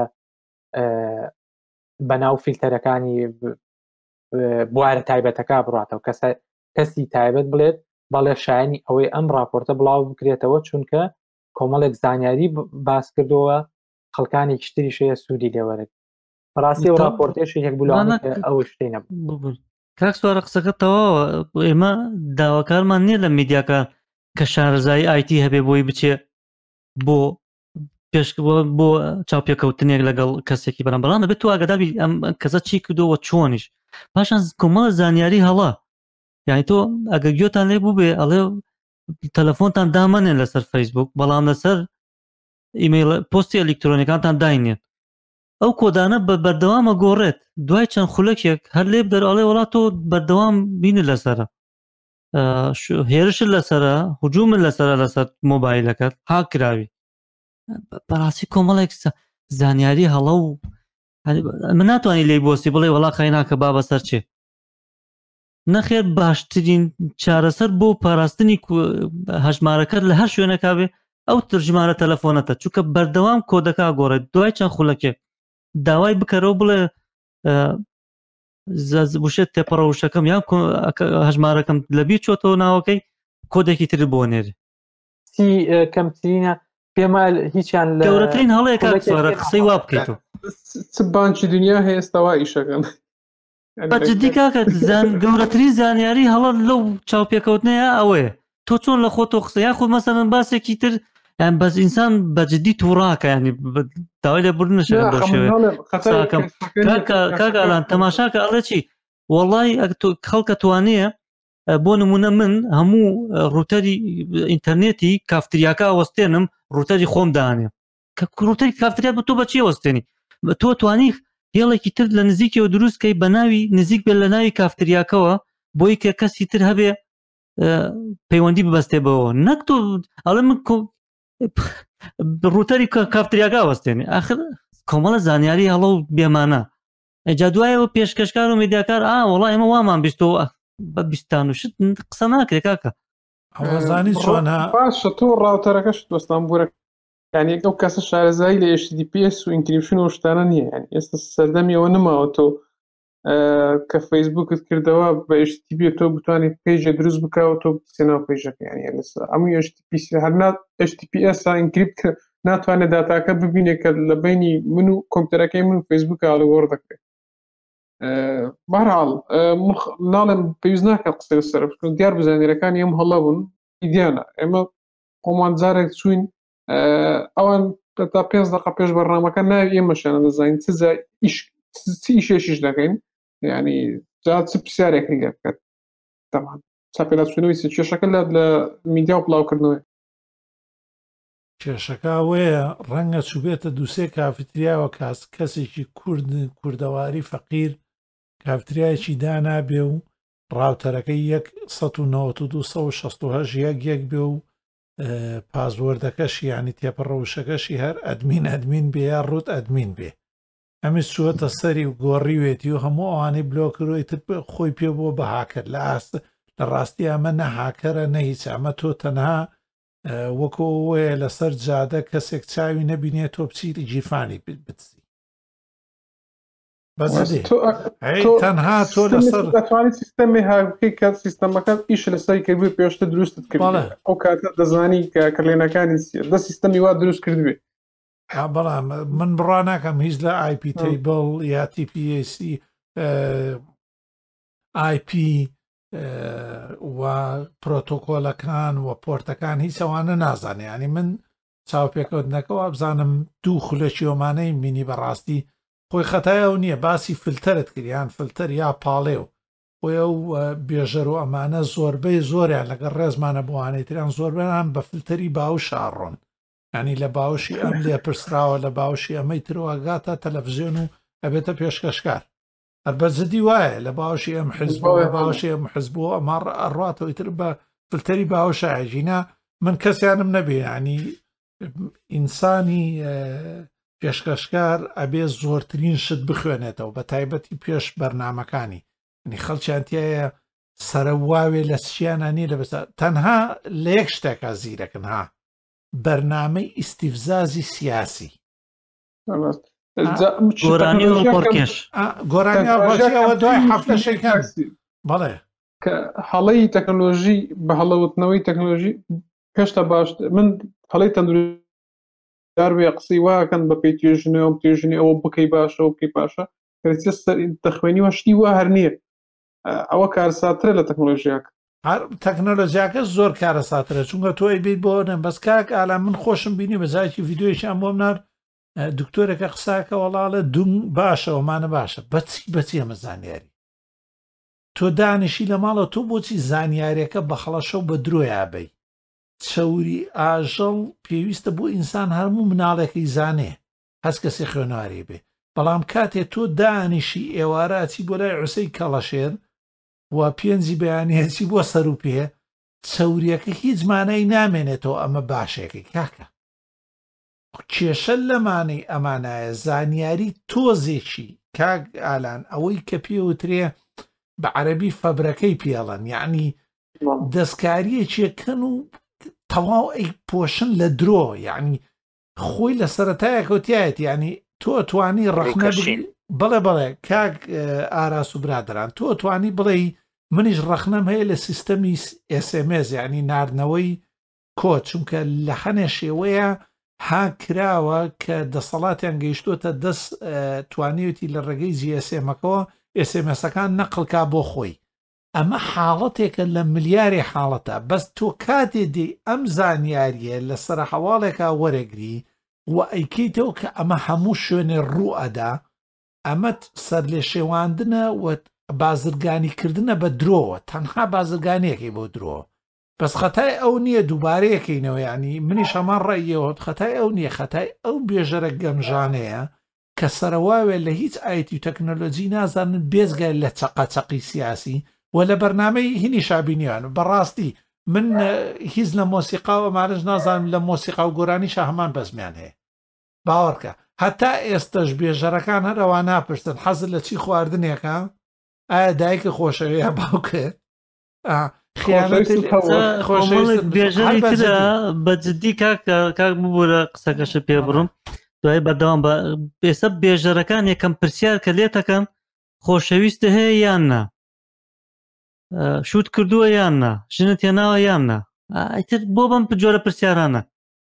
بەناو فیلتەرەکانی بوارە تایبەتەکە بڕاتەوە کەسی تایبەت بڵێت بەڵێ شایانی ئەوەی ئەم راپۆرتە بڵاو بکرێتەوە چونکە کۆمەڵێک زانیاری باس کردەوە خەڵکانی کشتری شەیە سوودی لێوەرە ڕاستی و راپۆرتێشی یەک بولوانە ئەو شتەی نەبوو کاک سوارە قسەکە تەواوە ئێمە داواکارمان نییە لە میدیاکە کە شارەزای ئایتی هەبێ بۆی بچێ بۆ پێش بۆ چاوپێکەوتنێک لەگەڵ کەسێکی بەرام بەڵام بێت تو ئاگاداری ئەم کەسە چی کردەوە چۆنیش پاشان کۆمەڵە زانیاری هەڵا یعنی تۆ ئەگە گوێتان لێ بوو بێ ئەڵێ تەلەفۆنتان دامەنێن لەسەر فەیسبوک بەڵام لەسەر ئیمەیل پۆستی ئەلکترۆنیکانتان داینێن ئەو کۆدانە بە بەردەوامە گۆڕێت دوای چەند خولەکێک هەر لێ بدەر ئەڵێ وڵات تۆ بەردەوام بینە لەسەرە هێرشت لەسەرە هجوومن لەسەرە لەسەر مۆبایلەکەت هاکراوی بەڕاستی کۆمەڵێک زانیاری هەڵە و من ناتوانانی لێی بۆستی بڵێ وڵا خایناکە با بەسەر چێ نەخێر باشترین چارەسەر بۆ پاراستنی هەژمارەکەت لە هەر شوێنەکە بێ ئەو ترجمانە تەلەفۆنەتە چونکە بەردەوام کۆدەکە گۆڕێت دوای چەند خولەکێک داوای بکەرەوە بڵێ بشێت تێپەڕەوشەکەم یان هەژمارەکەم لەبیر چۆتەوە ناوەکەی کۆدێکی تر بۆ نێرێ کەمترینە پێمە هیچیان گەورەترین هەڵەیە قسەی وا بکەیتەوە چ بانکی دنیا هەیە ئێستاوا ئیشەکەن بەجددی کاکە گەورەترین زانیاری هەڵە لەو چاوپێکەوتنەیە ئەوەیە تۆ چۆن لە خۆتۆ قسە یان خۆ مەسەلەن باسێکی تر یان بەس ئینسان بەجددی تووڕاکە ینی داوای لێ بردنشە بۆ شێوەیەکەم کاکەلان تەماشاکە ئەڵێ چی وەڵڵای خەڵکە توانەیە بۆ نمونە من هەموو ڕوتەری ئینتەرنێتی کافتریاکە وەستێنم ڕوتەری خۆم دانێ کە ڕوتەری کافتریات بە تۆ بەچی وەستێنی تۆ توانی هێڵێکی تر لە نزیکەوە دروستکەی بە ناوی نزیک بێت لە ناوی کافتریاکەوە بۆی کە کەسی تر هەبێ پەیوەندی ببەستێ بەوە نەک تۆ ئەڵێ من ڕوتەری کافتریاکە وەستێنی ئاخر کۆمەڵە زانیاری هەڵە و بێمانە ئەجا دوایەوە پێشکەشکار و میدیاکار ئا وەڵای ئێمە وامان بیستەوە بە بیستان و شت قسە ناکرێت کاکە ئەوەزانی چۆنە باشە تۆ ڕاوتەرەکەش دۆستان بورە یعنی ئەو کەسە شارەزایی لە ئێچ دی پی ئێس و ئینکریپشن و شتانە نییە یعنی ئێستا سەردەمیەوە نەماوە تۆ کە فەیسبوکت کردەوە بە ئێچ تی پی تۆ بتوانێت پێیجە دروست بکەوە تۆ بچێنەوە پێیجەکە یعنی لەسەر هەمووی ئێچ تی پی هەر ئێچ تی پی ئێستا ئینکریپت ناتوانێت داتاکە ببینێت کە لە بینی من و کۆمپیوتەرەکەی من و فەیسبوکە هەڵوەڕ دەکرێت بەهەڵ ناڵێم پێویست ناکات قسەی لەسەر بکەن دیار بزانیەکانی ئەم هەڵە بوون ئیدیانە ئێمە خۆمان جارێک چوین ئەوان تا پێنج دقه پێش بەرنامەکە ناوی ئێمەشیانە دەزانین چ ئیشێکیش دەکەین یعنی جا چ پرسیارێکی لێ بکات تەمان چاپێداچوونەوەی کێشەکە لە لە میدیا و بڵاوکردنەوەی کێشەکە وەیە ڕەنگە چوبێتە دووسێ کافتریاوە کاس کەسێکی کورد کوردەواری فەقیر کافتریایەکی دانابێ و ڕاوتەرەکەی یەک سەد و نەوەت و دوو سەد و شەست و هەشت یەک یەک بێ و پازوەردەکەشی ینی تێپەڕەوشەکەشی هەر ئەدمین ئەدمین بێ یا ڕوت ئەدمین بێ ئەمیش چووەتە سەری و گۆڕیوێتی و هەموو ئەوانەی بلۆکردەوەی تر خۆی پێ بۆ بە هاکرد لە ئاست لە ڕاستی ئەمە نە هاکەرە نە هیچ ئەمە تۆ تەنها وەکو وەیە لەسەر جادە کەسێک چاوی نەبینێت تۆ بچیت گیرفانی بتسی تەنها تۆ لەسەر دەتوانیت سیستەمی هاوکەی کات سیستەمەکە ئیش لەسەری کردبووی پێشتر دروستت کرد ئەو کاتە دەزانی کە کڕێنەکانی دە سیستەمی وا دروست کردوێ بەڵام من بڕوا ناکەم هیچ لە آی پی تیبل یا تی پی سی آی پی و پرۆتۆکۆلەکان و پۆرتەکان هیچ ئەوانە نازانێ ینی من چاوپێکەوتنەکەەوە بزانم دوو خولەکی ئۆمانەی مینی بەڕاستی خۆی خەتایە و نییە باسی فلتەرت کردیان فلتەر یا پاڵێ و خۆی ئەو بێژەر و ئەمانە زۆربەی زۆریان لەگەڵ ڕێزمانە بۆوانەی تریان زۆربیان بە فلتەری باوش ئاڕۆن ینی لە باوشی ئەم لێ پرسراوە لە باوشی ئەمەی ترواگاتە تەلەڤزیۆن و ئەبێتە پێشکەشکار هەربەرجدی وایە لە باوشی ئەم حزبەوە لە باوشی ئەم حزبەوە ئەمە ئەڕاتەوەی تر بە فلتەری باوشایژینا من کەسیانم نەبێ ینی ئینسانی پێشکەشکار ئەبێ زۆرترین شت بخوێنێتەوە بە تایبەتی پێش بەرنمەکانی نی خەڵکیانتیایە سەرواوێ لە سشیانانی لە بەسا تەنها لە یەک شتێکە زیرەکن ها بەرنامەی ئیسیفزازی سیاسی گۆرانی و پۆرکێش گۆرانی ئەوە دوای هەفتە شەکان بەڵێ کە هەڵەی تەکنۆلۆژی بە هەڵەوتنەوەی تەکنۆلۆژی هێشتا باش من هەڵەی تەندروست دار بێ قسەی واکەن بە پێی توێژنەوە توێژنی ئەوە بکەی باشە و بکەی پاشە دەخوێنیوە شتی وە هەر نییە ئەوە کارساترە لە تەکنۆلۆژیاکە تەکنۆلۆژیاکە زۆر کارە ساترە چونکە تۆی بیت بۆ نە بەس کاک ئالا من خۆشم بینی بەزایکی یددیۆیشان بۆم نار دکتۆرێکە قساکە وەڵاڵە دوم باشە ئەومانە باشە بەچی بەچی ئەمە زانیاری تۆ دانیشی لە ماڵە تۆ بۆچی زانیاریەکە بە خەڵەشە و بە درۆیابەی چەوری ئاژەڵ پێویستە بۆ ئینسان هەموو مناڵێکی زانێ هەست کەسی خوێنواری بێ بەڵام کاتێ تۆ دانیشی ئێوارەچی بۆ لای عوسەی کەڵەشێر و پێنجی بەیانەتی بۆ سەر و پێ چەوریەکە هیچ مانای نامێنێتەوە ئەمە باشێکی کاکە کێشە لەمانەی ئەمانایە زانیاری تۆزێکی کاک ئالان ئەوەی کە پێوترێ بە عەرەبی فەبرەکەی پێڵەن یعنی دەستکاریەکێکەن و تەواو ئەی پۆشن لە درۆ یعنی خۆی لە سەرەتایەکەوتایەت ینی تۆ توانی ڕەخنە بڵێ بڵێ کاک ئاراس و برادران تۆ توانی بڵێ منیش ڕەخنەم هەیە لە سیستەمی ئێس ئێم ئێس یعنی ناردنەوەی کۆ چونکە لە هەنێ شێوەیە ها کراوە کە دەسەڵاتیان گەیشتوتە دەست توانیوتی لە ڕێگەی جی ئێس ئێمەکەوە ئێس ئێم ئێسەکان نەقڵکا بۆ خۆی ئەمە حاڵەتێکە لە ملیاری حاڵەتە بەس تۆ کاتێ دێ ئەم زانیاریە لە سرە حەواڵێکا وەرەگری و ئەیکەیتەوە کە ئەمە هەموو شوێنێ ڕوو ئەدا ئەمەت سەر لێ شێواندنە و بازرگانیکردنە بە درۆوە تەنها بازرگانیەکەی بۆ درۆ بەس خەتای ئەو نییە دووبارەیەکەینەوە ینی منیش هەمان ڕێیەوە خەتای ئەو نییە خەتای ئەو بێژەرە گەمژانەیە کە سەرواوێ لە هیچ ئایتی و تەکنۆلۆجی نازانن بێزگای لە چەقاچەقی سیاسی و لە بەرنامەی هینی شابینیان بەڕاستی من هیچ لە مۆسیقا و مارج نازانم لە مۆسیقا و گۆرانیشە هەمان بەزمیان هەیە باوەڕکە هەتا ئێستش بێژەرەکان هەرەوە ناپرسن حەزت لە چی خواردنێکە ئایا دایکە خۆشەوەیە باوکە بێژەری ترە بەجددی کاک ببوورە قسەکەشە پێ بڕم دوای بەردەوام بە ئێستا بێژەرەکان یەکەم پرسیار کە لێتەکەم خۆشەویستە هەیە یان نا شوت کردووە یان نا ژنت هێناوە یان نا ئیتر بۆ بەم جۆرە پرسیارانە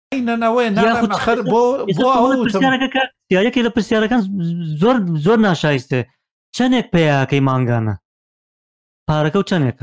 یاریەکی لە پرسیارەکان زۆر زۆر ناشایستێ چەندێک پێیاکەی مانگانە پارەکە و چەندێکە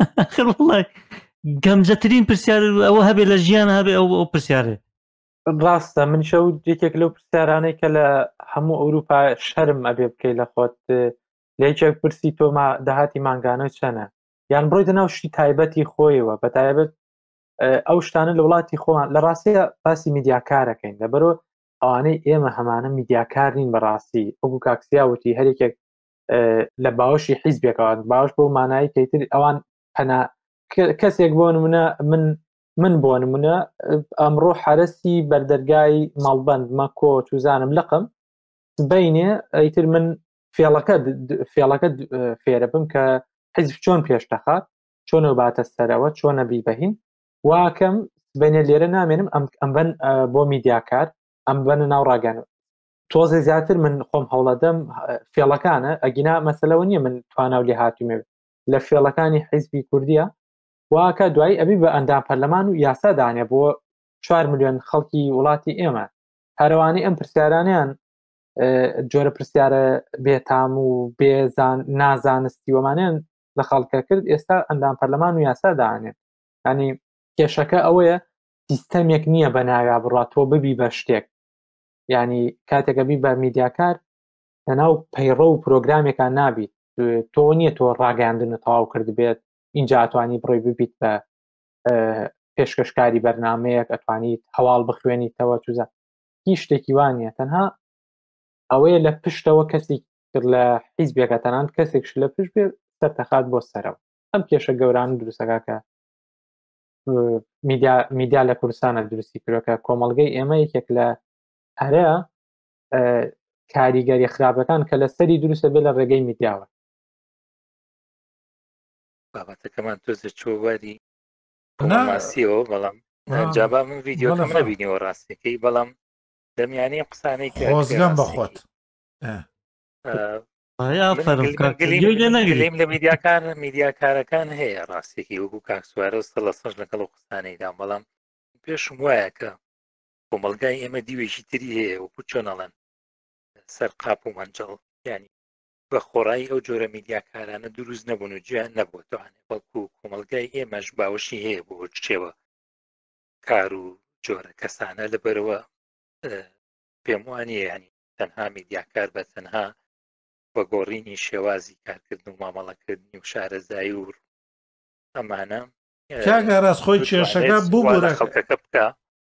گەمجەترین پرسیار ئەوە هەبێ لە ژیان هەبێ ئەو پرسیارێ ڕاستە من شەو یەکێک لەو پرسیارانەی کە لە هەموو ئەوروپا شەرم ئەبێ بکەی لە خۆت لێکێک پرسی تۆ داهاتی مانگانە چەنە یان بڕۆیتە ناو شتی تایبەتی خۆیەوە بە تایبەت ئەو شتانە لە وڵاتی خۆمان لە ڕاستیە باسی میدیاکارەکەین لەبەرۆ ئەوانەی ئێمە هەمانە میدیاکار نین بەڕاستی وەکو کاکسیاوتی هەرێکێک لە باوەشی حیزبێکەوە باوەش بۆ مانایی کەیتر ئەوان پەنا کەسێک بۆ نمونە من من بۆ نمونە ئەمڕۆ حرەسی بەردەرگای ماڵبەند مەکۆ توزانم لقم بینێ ئەیتر من فێڵەکە فێڵەکە فێرە بم کە حیزب چۆن پێش دەخات چۆن باتە سەرەوە چۆنە بیبەهین واکەم بینێ لێرە نامێنم ئەم بن بۆ میدیاکار ئەم بنە ناو ڕاگەنەوە تۆزە زیاتر من خۆم هەوڵەدەم فێڵەکانە ئەگینا مەسەلەوە نییە من تواناو لێ هاتوومێ لە فێڵەکانی حیزبی کوردیە واکە دوایی ئەبی بە ئەندام پەرلەمان و یاسا دانێ بۆ چوار ملیۆن خەڵکی وڵاتی ئێمە هەروانی ئەم پرسیارانیان جۆرە پرسیارە بێتام و بێزان نازانستی وەمانیان لە خەڵکە کرد ئێستا ئەندام پەرلەمان و یاسا دانێت ینی کێشەکە ئەوەیە سیستەمێک نییە بە ناویا بڕاتەوە ببی بە شتێک ینی کاتێکەبی بە میدیاکار لەناو پەیڕە و پرۆگرامێکان نابیت تۆ نییە تۆ ڕاگەاندنە تەواو کرد بێت اینجا ئەتوانی بڕۆی ببیت بە پێشکەشکاری بەرنمەیەک ئەتوانیت هەواڵ بخوێنیتەوە توزە هیچ شتێکی وانە تەنها ئەوەیە لە پشتەوە کەسی کرد لە حیزبێکە تەنان کەسێکش لە پشت بێ سەرتەخات بۆ سەرەوە ئەم کێشە گەوران دروستەکە کە میدیا لە کوردستانە دروستی کردەکە کۆمەڵگەی ئێمە یەکێک لە هەرە کاریگەری خراپەکان کە لە سەری دروستە بێ لە ڕێگەی میدیاوە بابەتەکەمان تۆزە چۆوەری ماسیەوە بەڵام جابا من ڤیددیۆکەم نەبینیەوە ڕاستەکەی بەڵام دەمیانەیە قسانەی خۆزگەم بەخۆت گلیم لە میدیاکان میدیاکارەکان هەیە ڕاستێکی وەکو کاکسوارە سە لە سەش لەگەڵ و قسانەیدا بەڵام پێشم وایە کە کۆمەلگای ئێمە دیوێژی تری هەیە وەکو چۆنەڵەن سەر قاپ و مەنجەڵ ینی بە خۆڕایی ئەو جۆرە میدیاکارانە دروست نەبوون و گویان نەبووە توانێ بەڵکو کۆمەلگای ئێمەش باوەشی هەیە بۆ چێوە کار و جۆرە کەسانە لەبەرەوە پێم وانە ینی تەنها میدیاکار بە تەنها بە گۆڕینی شێوازی کارکردن و مامەڵەکردنی و شارەزایی و ئەمانە کاگەڕاست خۆی کێشەکە بوو خەڵکەکە بکە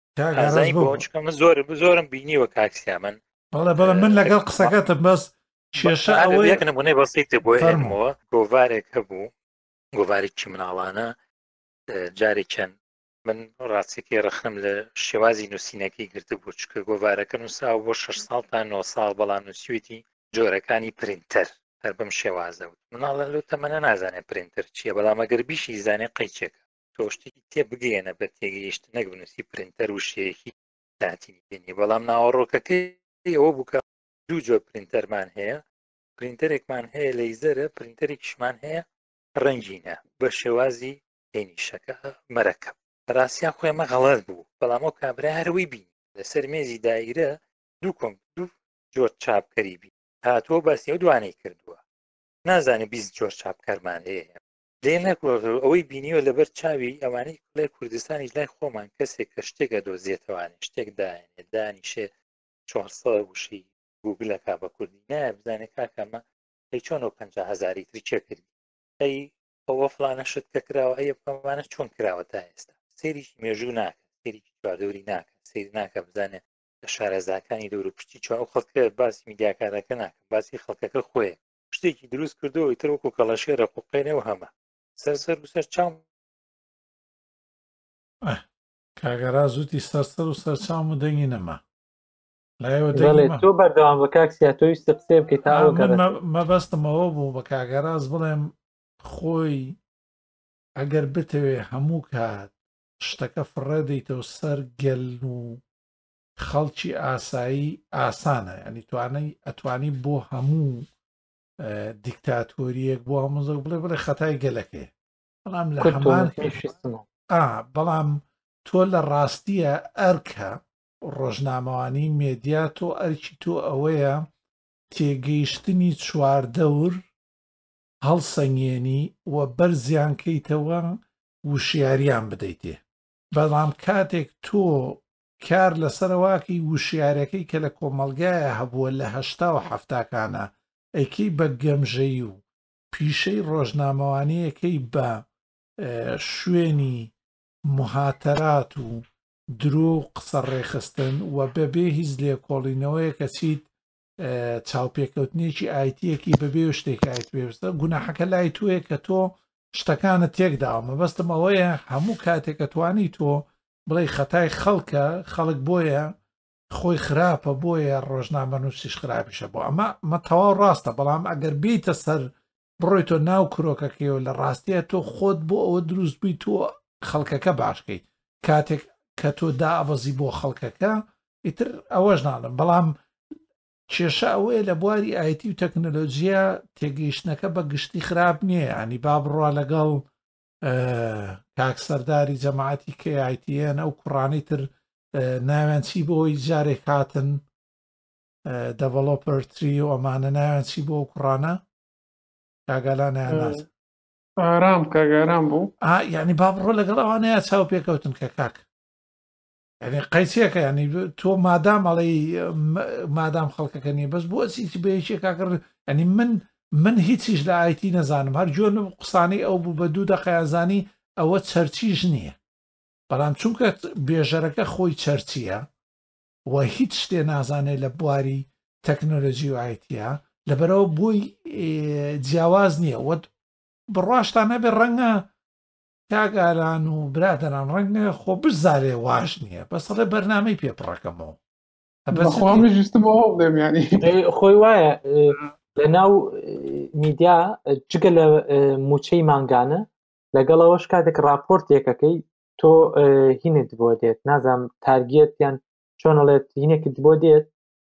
بۆ زۆر زۆرم بینیوە کاکسیا من بەڵێ بەڵێ من لەگەڵ قسەکەتم بەس کێشە ئەوەی یەک نمونەی بەسیتە بۆ هێنمەوە گۆڤارێک هەبوو گۆڤارێکی مناڵانە جارێکیان من ڕاستیەکەی ڕەخنم لە شێوازی نووسینەکەی گرتە بوو چکە گۆڤارەکە نووساوە بۆ شەش ساڵ تا نۆ ساڵ بەڵام نووسیویەتی جۆرەکانی پرینتەر هەر بەم شێوازە وت مناڵە لەو تەمەنە نازانێت پرینتەر چییە بەڵام ئەگەر بیشی زانێ قەیچێکە تۆ شتێکی تێ بگەێنە بە تێگەیشت نەک بنووسی پرینتەر و شەیەکی داهاتینی بینی بەڵام ناوەڕۆکەکەی ئەوە بووکە دوو جۆر پرینتەرمان هەیە پرینتەرێکمان هەیە لەیزەرە پرینتەرێکیشمان هەیە ڕەنگینە بە شێوازی هێنیشەکە مەرەکەب ڕاستیان خۆیمە غەڵەت بوو بەڵام ئەو کابرا هەروەی بین لەسەر مێزی دایرە دوو کۆم دوو جۆر چاپکەری بین هاتووە باسی ئەو دوانەی کردووە نازانێت بیست جۆر چاپکەرمان هەیە لێ نەکوڵ ئەوەی بینیوە لەبەر چاوی ئەوانەی لای کوردستانی لای خۆمان کەسێک کە شتێکە دۆزیێتەوەوانێ شتێک داێنێت دانیشێ چوارسەد وشەی گوگلەکە بە کوردی نایە بزانێت کاکەمە ئەی چۆنەوە پەنجا هەزاری تری چێ کردی ئەی ئەوە فڵانە شت کە کراوە ئەیە بکەمانە چۆن کراوە تا ئێستا سێریکی مێژوو ناکە سێریکی چواردەوری ناکە سێری ناکە بزانێت لە شارەزاکانی دەور و پشتی چوار ئەو خەڵکە باسی میدیاکارەکە ناکە باسی خەڵکەکە خۆیە شتێکی دروست کردەوە ئیتر وەکو کەڵەشێرە قوقێنەوە هەمە سەرسەر و سەر چاوم کاگەرا زووتی سەرسەر و سەر چاوم و دەنگی نەما تۆ بەردەوام بە کاکسیا تۆویستە قسێ بکەیت تا مەبەستمەوە بوو بە کاگەراز بڵێم خۆی ئەگەر بتەوێ هەموو کات شتەکە فڕێ دەیتەوە سەر گەل و خەڵکی ئاسایی ئاسانە ینی توانای ئەتوانی بۆ هەموو دیکتاتۆریەک بۆ هەموو زەو بڵێ بڵێ خەتای گەلەکەی بەڵام لە هەمان بەڵام تۆ لە ڕاستیە ئەرکە ڕۆژنامەوانی مێدیا تۆ ئەرکی تۆ ئەوەیە تێگەیشتنی چواردەور هەڵسەنگێنی و بەرزیانکەیتەوە وشیاریان بدەیتێ بەڵام کاتێک تۆ کار لەسەرواکی وشیارەکەی کە لە کۆمەلگایە هەبووە لە هەشتا و هەفتاکانە ئەیکەی بە گەمژەی و پیشەی ڕۆژنامەوانەیەکەی بە شوێنی مهاتەرات و درۆ قسە ڕێخستن و بەبێ هیچ لێکۆڵینەوەیە کە چیت چاوپێکەوتنێکی ئایتیەکی بەبێ و شتێک ئایت پێویستە گوناحەکە لای توێ کە تۆ شتەکانت تێکداوە مەبەستم ئەوەیە هەموو کاتێک کە توانی تۆ بڵێ خەتای خەڵکە خەڵک بۆیە خۆی خراپە بۆیە ڕۆژنامە نووسیش خراپیشە بۆ ئەمە مە تەواو ڕاستە بەڵام ئەگەر بیتە سەر بڕۆی تۆ ناو کرۆکەکەیەوە لە ڕاستیە تۆ خۆت بۆ ئەوە دروست بووی تۆ خەڵکەکە باشکەیت کاتێک کە تۆ دائەبەزی بۆ خەڵکەکە ئیتر ئەوەش ناڵم بەڵام کێشە ئەوەیە لە بواری ئایتی و تەکنۆلۆژیە تێگەیشتنەکە بە گشتی خراپ نییە ئەنی با بڕوا لەگەڵ کاک سەرداری جەماعەتی کە ئایتیەن ئەو کوڕانەی تر ناویان چی بۆی جارێک هاتن دەڤەلۆپەر تری و ئەمانە ناویان چی بۆ ئەو کوڕانە کاگالانیان ناز ئارام کاگاران بوو یعنی با بڕۆ لەگەڵ ئەوانەیە چاو پێکەوتن کە کاک ینی قەیچێکە ینی تۆ مادام ئەڵی مادام خەڵکەکە نیە بەس بۆ چیچ بەیەکێ کاکڕ ئەنی من من هیچیش لە ئایتی نەزانم هەر جۆن قسانەی ئەو بوو بە دوو دەقەیازانی ئەوە چەرچیش نییە بەڵام چونکە بێژەرەکە خۆی چەرچیە و هیچ شتێ نازانێت لە بواری تەکنۆلۆژی و ئایتیە لەبەرەوە بۆی جیاواز نییە وە بڕاشتان نەبێ ڕەنگە کاگالان و برادران ڕەنگە خۆ بزارێ واش نییە بەسەڵێ بەرنامەی پێپڕەکەمەوە خۆمیشتم بۆ دێم ینی خۆی وایە لە ناو میدیا جگە لە موچەی مانگانە لەگەڵەوەش کاتێک راپۆرتێکەکەی تۆ هینت بۆ دێت نازام تارگێت یان چۆنەڵێت هینێکت بۆ دێت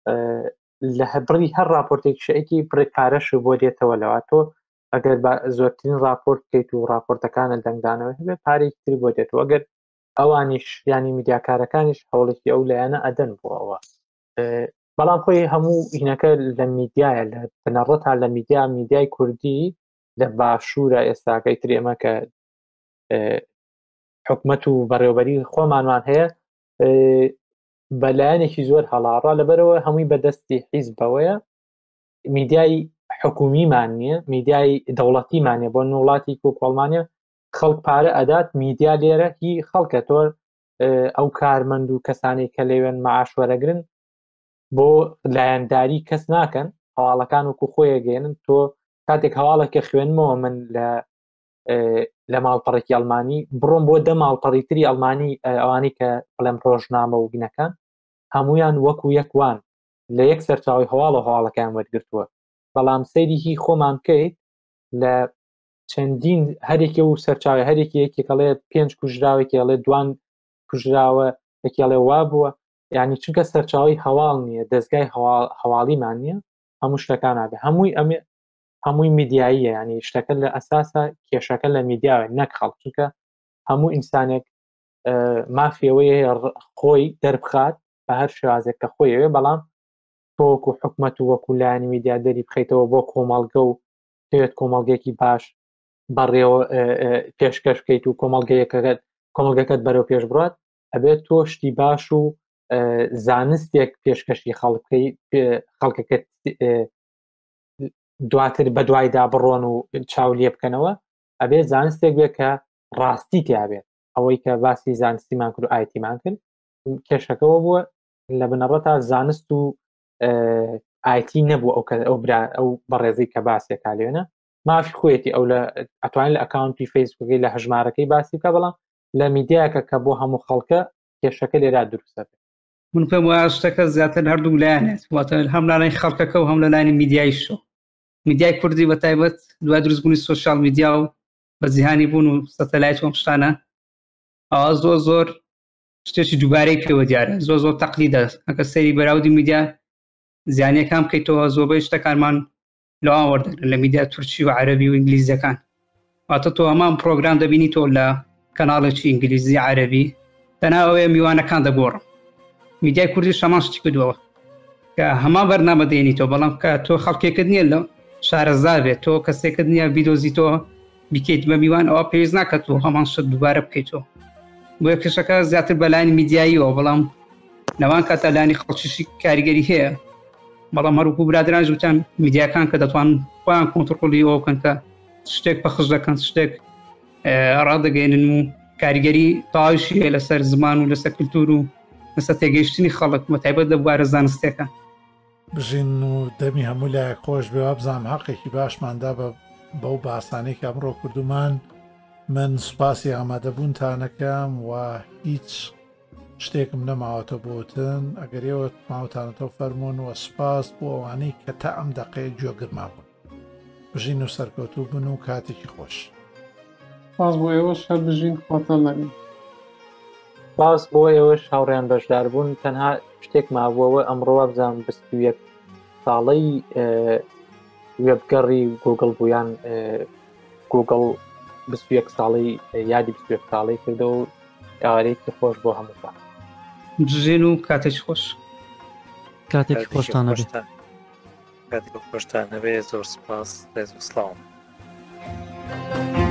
لە هەبڕی هەر راپۆرتێک شەیەکی پرکارەش بۆ دێتەوە لەوە تۆ ئەگەر زۆرترین راپۆرت بکەیت و راپۆرتەکانە دەنگدانەوە هەبێ پارێکی تری بۆ دێت و ئەگەر ئەوانیش ینی میدیاکارەکانیش هەوڵێکی ئەو لایەنە ئەدەن بۆ ئەوە بەڵام خۆی هەموو هینەکە لە میدیایە لە بنەڕەتان لە میدیا میدیای کوردی لە باشوورە ئێستاکەی تر ئێمە کە حکومەت و بەڕێوەبەری خۆمانوان هەیە بەلایەنێکی زۆر هەڵاڕا لەبەرەوە هەمووی بەدەستی حیزب بەوەیە میدیای حکومیمان نییە میدیای دەوڵەتیمانە بۆ وڵاتی کۆکۆڵمانە خەڵک پارە ئەدات میدیا لێرە هی خەڵکە تۆ ئەو کارمەند و کەسانی کە لەوێن مەعاش وەرەگرن بۆ لایەنداری کەس ناکەن هەواڵەکان وەکو خۆیە گەێنن تۆ کاتێک هەواڵێکە خوێنمەوە من لە لە ماڵپەڕێکی ئەڵمانی بڕۆم بۆ دە ماڵپەڕی تری ئەڵمانی ئەوانی کە بڵێم ڕۆژنامە و بینەکان هەمویان وەکو یەکوان لە یەک سەرچاوی هەواڵە هەواڵەکان وەرگرتووە بەڵام سەیری هی خۆمان بکەیت لە چەندین هەرێکی و سەرچاوی هەرێکی یەکێکەڵێ پێنج کوژراوێکی ئەڵێ دوان کوژراوە یەکێڵێ وا بووە یعنی چونکە سەرچاوی هەواڵ نییە دەستگای هەواڵیمان نییە هەموو شتەکان نابێ هەمووی ئەمێ هەمووی میدیاییە ینی شتەکە لە ئەساسە کێشەکە لە میدیاوە نەک خەڵک چونکە هەموو ئینسانێک مافیەوەی خۆی دەربخات بە هەر شێوازێک کە خۆیەوێ بەڵام تۆکو حکومەت و وەکو لایەنی میدیا دەری بخەیتەوە بۆ کۆمەڵگە و پێوێت کۆمەڵگەیەکی باش بەڕێوە پێشکەش بکەیت و کۆمەڵگەیەکەکەت کۆمەڵگەکەت بەرەو پێش بڕات ئەبێت تۆ شتی باش و زانستێک پێشکەشی خەڵکەی خەڵکەکەت دواتر بە دوایدا بڕۆن و چاو لێ بکەنەوە ئەبێت زانستێک بێت کە ڕاستی تیابێت ئەوەی کە باسی زانستیمان کرد و ئایتیمان کرد کێشەکەەوە بووە لە بنەڕەتا زانست و ئایتی نەبوو ئەو ئەو برا ئەو بەڕێزی کە باسێکا لێنە مافی خۆیەتی ئەو لە ئەتوانین لە ئەکاونتی فەیسبووکەکەی لە هەژمارەکەی باسی بکە بەڵام لە میدیاکە کە بۆ هەموو خەڵکە کێشەکە لێرا دروستە بێت من پێم وایە شتەکە زیاتر هەردوو لایەنێت واتە هەم لای خەڵکەکە و هەم لە لایەنی میدیایشەوە میدیای کوردی بە تایبەت دوای دروستبوونی سۆشیال میدیا و بە جیهانی بوون و سەتەلایت وەم شتانە ئەوە زۆر زۆر شتێکی دووبارەی پێوە دیارە زۆر زۆر تەقلیدە ئەگە سەیری بەراودی میدیا زیانیەکان بکەیتەوە زۆربەی شتەکانمان لەوان وەردەگرن لە میدیا تورکی و عەرەبی و ئینگلیزیەکان واتە تۆ هەمان پرۆگرام دەبینیتەوە لە کەناڵێکی ئینگلیزی عەرەبی تەناوەیە میوانەکان دەگۆڕن میدیای کوردی شەمان شتی کردووە کە هەمان بەرنامە دێنیتەوە بەڵام کە تۆ خەڵکێکت نییە لە شارەزار بێت تۆ کەسێکت نییە بیدۆزیتەوە بیکەیت بە میوان ئەوە پێویست ناکات و هەمان شت دووبارە بکەیتەوە بۆیە کێشەکە زیاتر بەلایەنی میدیاییەوە بەڵام لەوان کاتە لایەنی خەڵکیشی کاریگەری هەیە بەڵام هەروکو برادران ژوتیان میدیاکان کە دەتوان خۆیان کۆنتڕۆلی ئەوە بکەن کە شتێک پەخش دەکەن شتێک ڕادەگەێنن و کاریگەری تاویشی لەسەر زمان و لەسەر کللتور و لەسەر تێگەیشتنی خەڵک مەتایبەت دەبوارە زانستێکە بژین و دەمی هەموو لای خۆش بێ بزانام حەقێکی باشماندا بە بەو باسانەی کە ئەمڕۆ کردومان من سوپاسی ئامادەبوونتانەکەم و هیچ شتێکم نەماوەتە بۆتن ئەگەر ئێوە ماوەتانەتەوە فەرمونون وە سوپاس بۆ ئەوانەی کە تا ئەم دەقەیە گوێگرما بوون بژین و سەرکەوتوو بن و کاتێکی خۆش باز بۆ ئێوەش هەر بژین خواتان لەگەن باس بۆ ئێوەش هاوڕێیان بەشدار بوون تەنها شتێک مابووەوە ئەمڕۆوە بزانام بیست و یەک ساڵەی وێبگەڕی گوگڵ بوویان گوگڵ بیست و یەک ساڵی یادی بیست و یەک ساڵی کردە و ئاوارەیەکی خۆش بۆ هەمووتان بژین و کاتێکی خۆش کاتێکی خۆشتانە بێت کاتێکی خۆشتانە بێ زۆر سوپاس ڕێز و سڵاو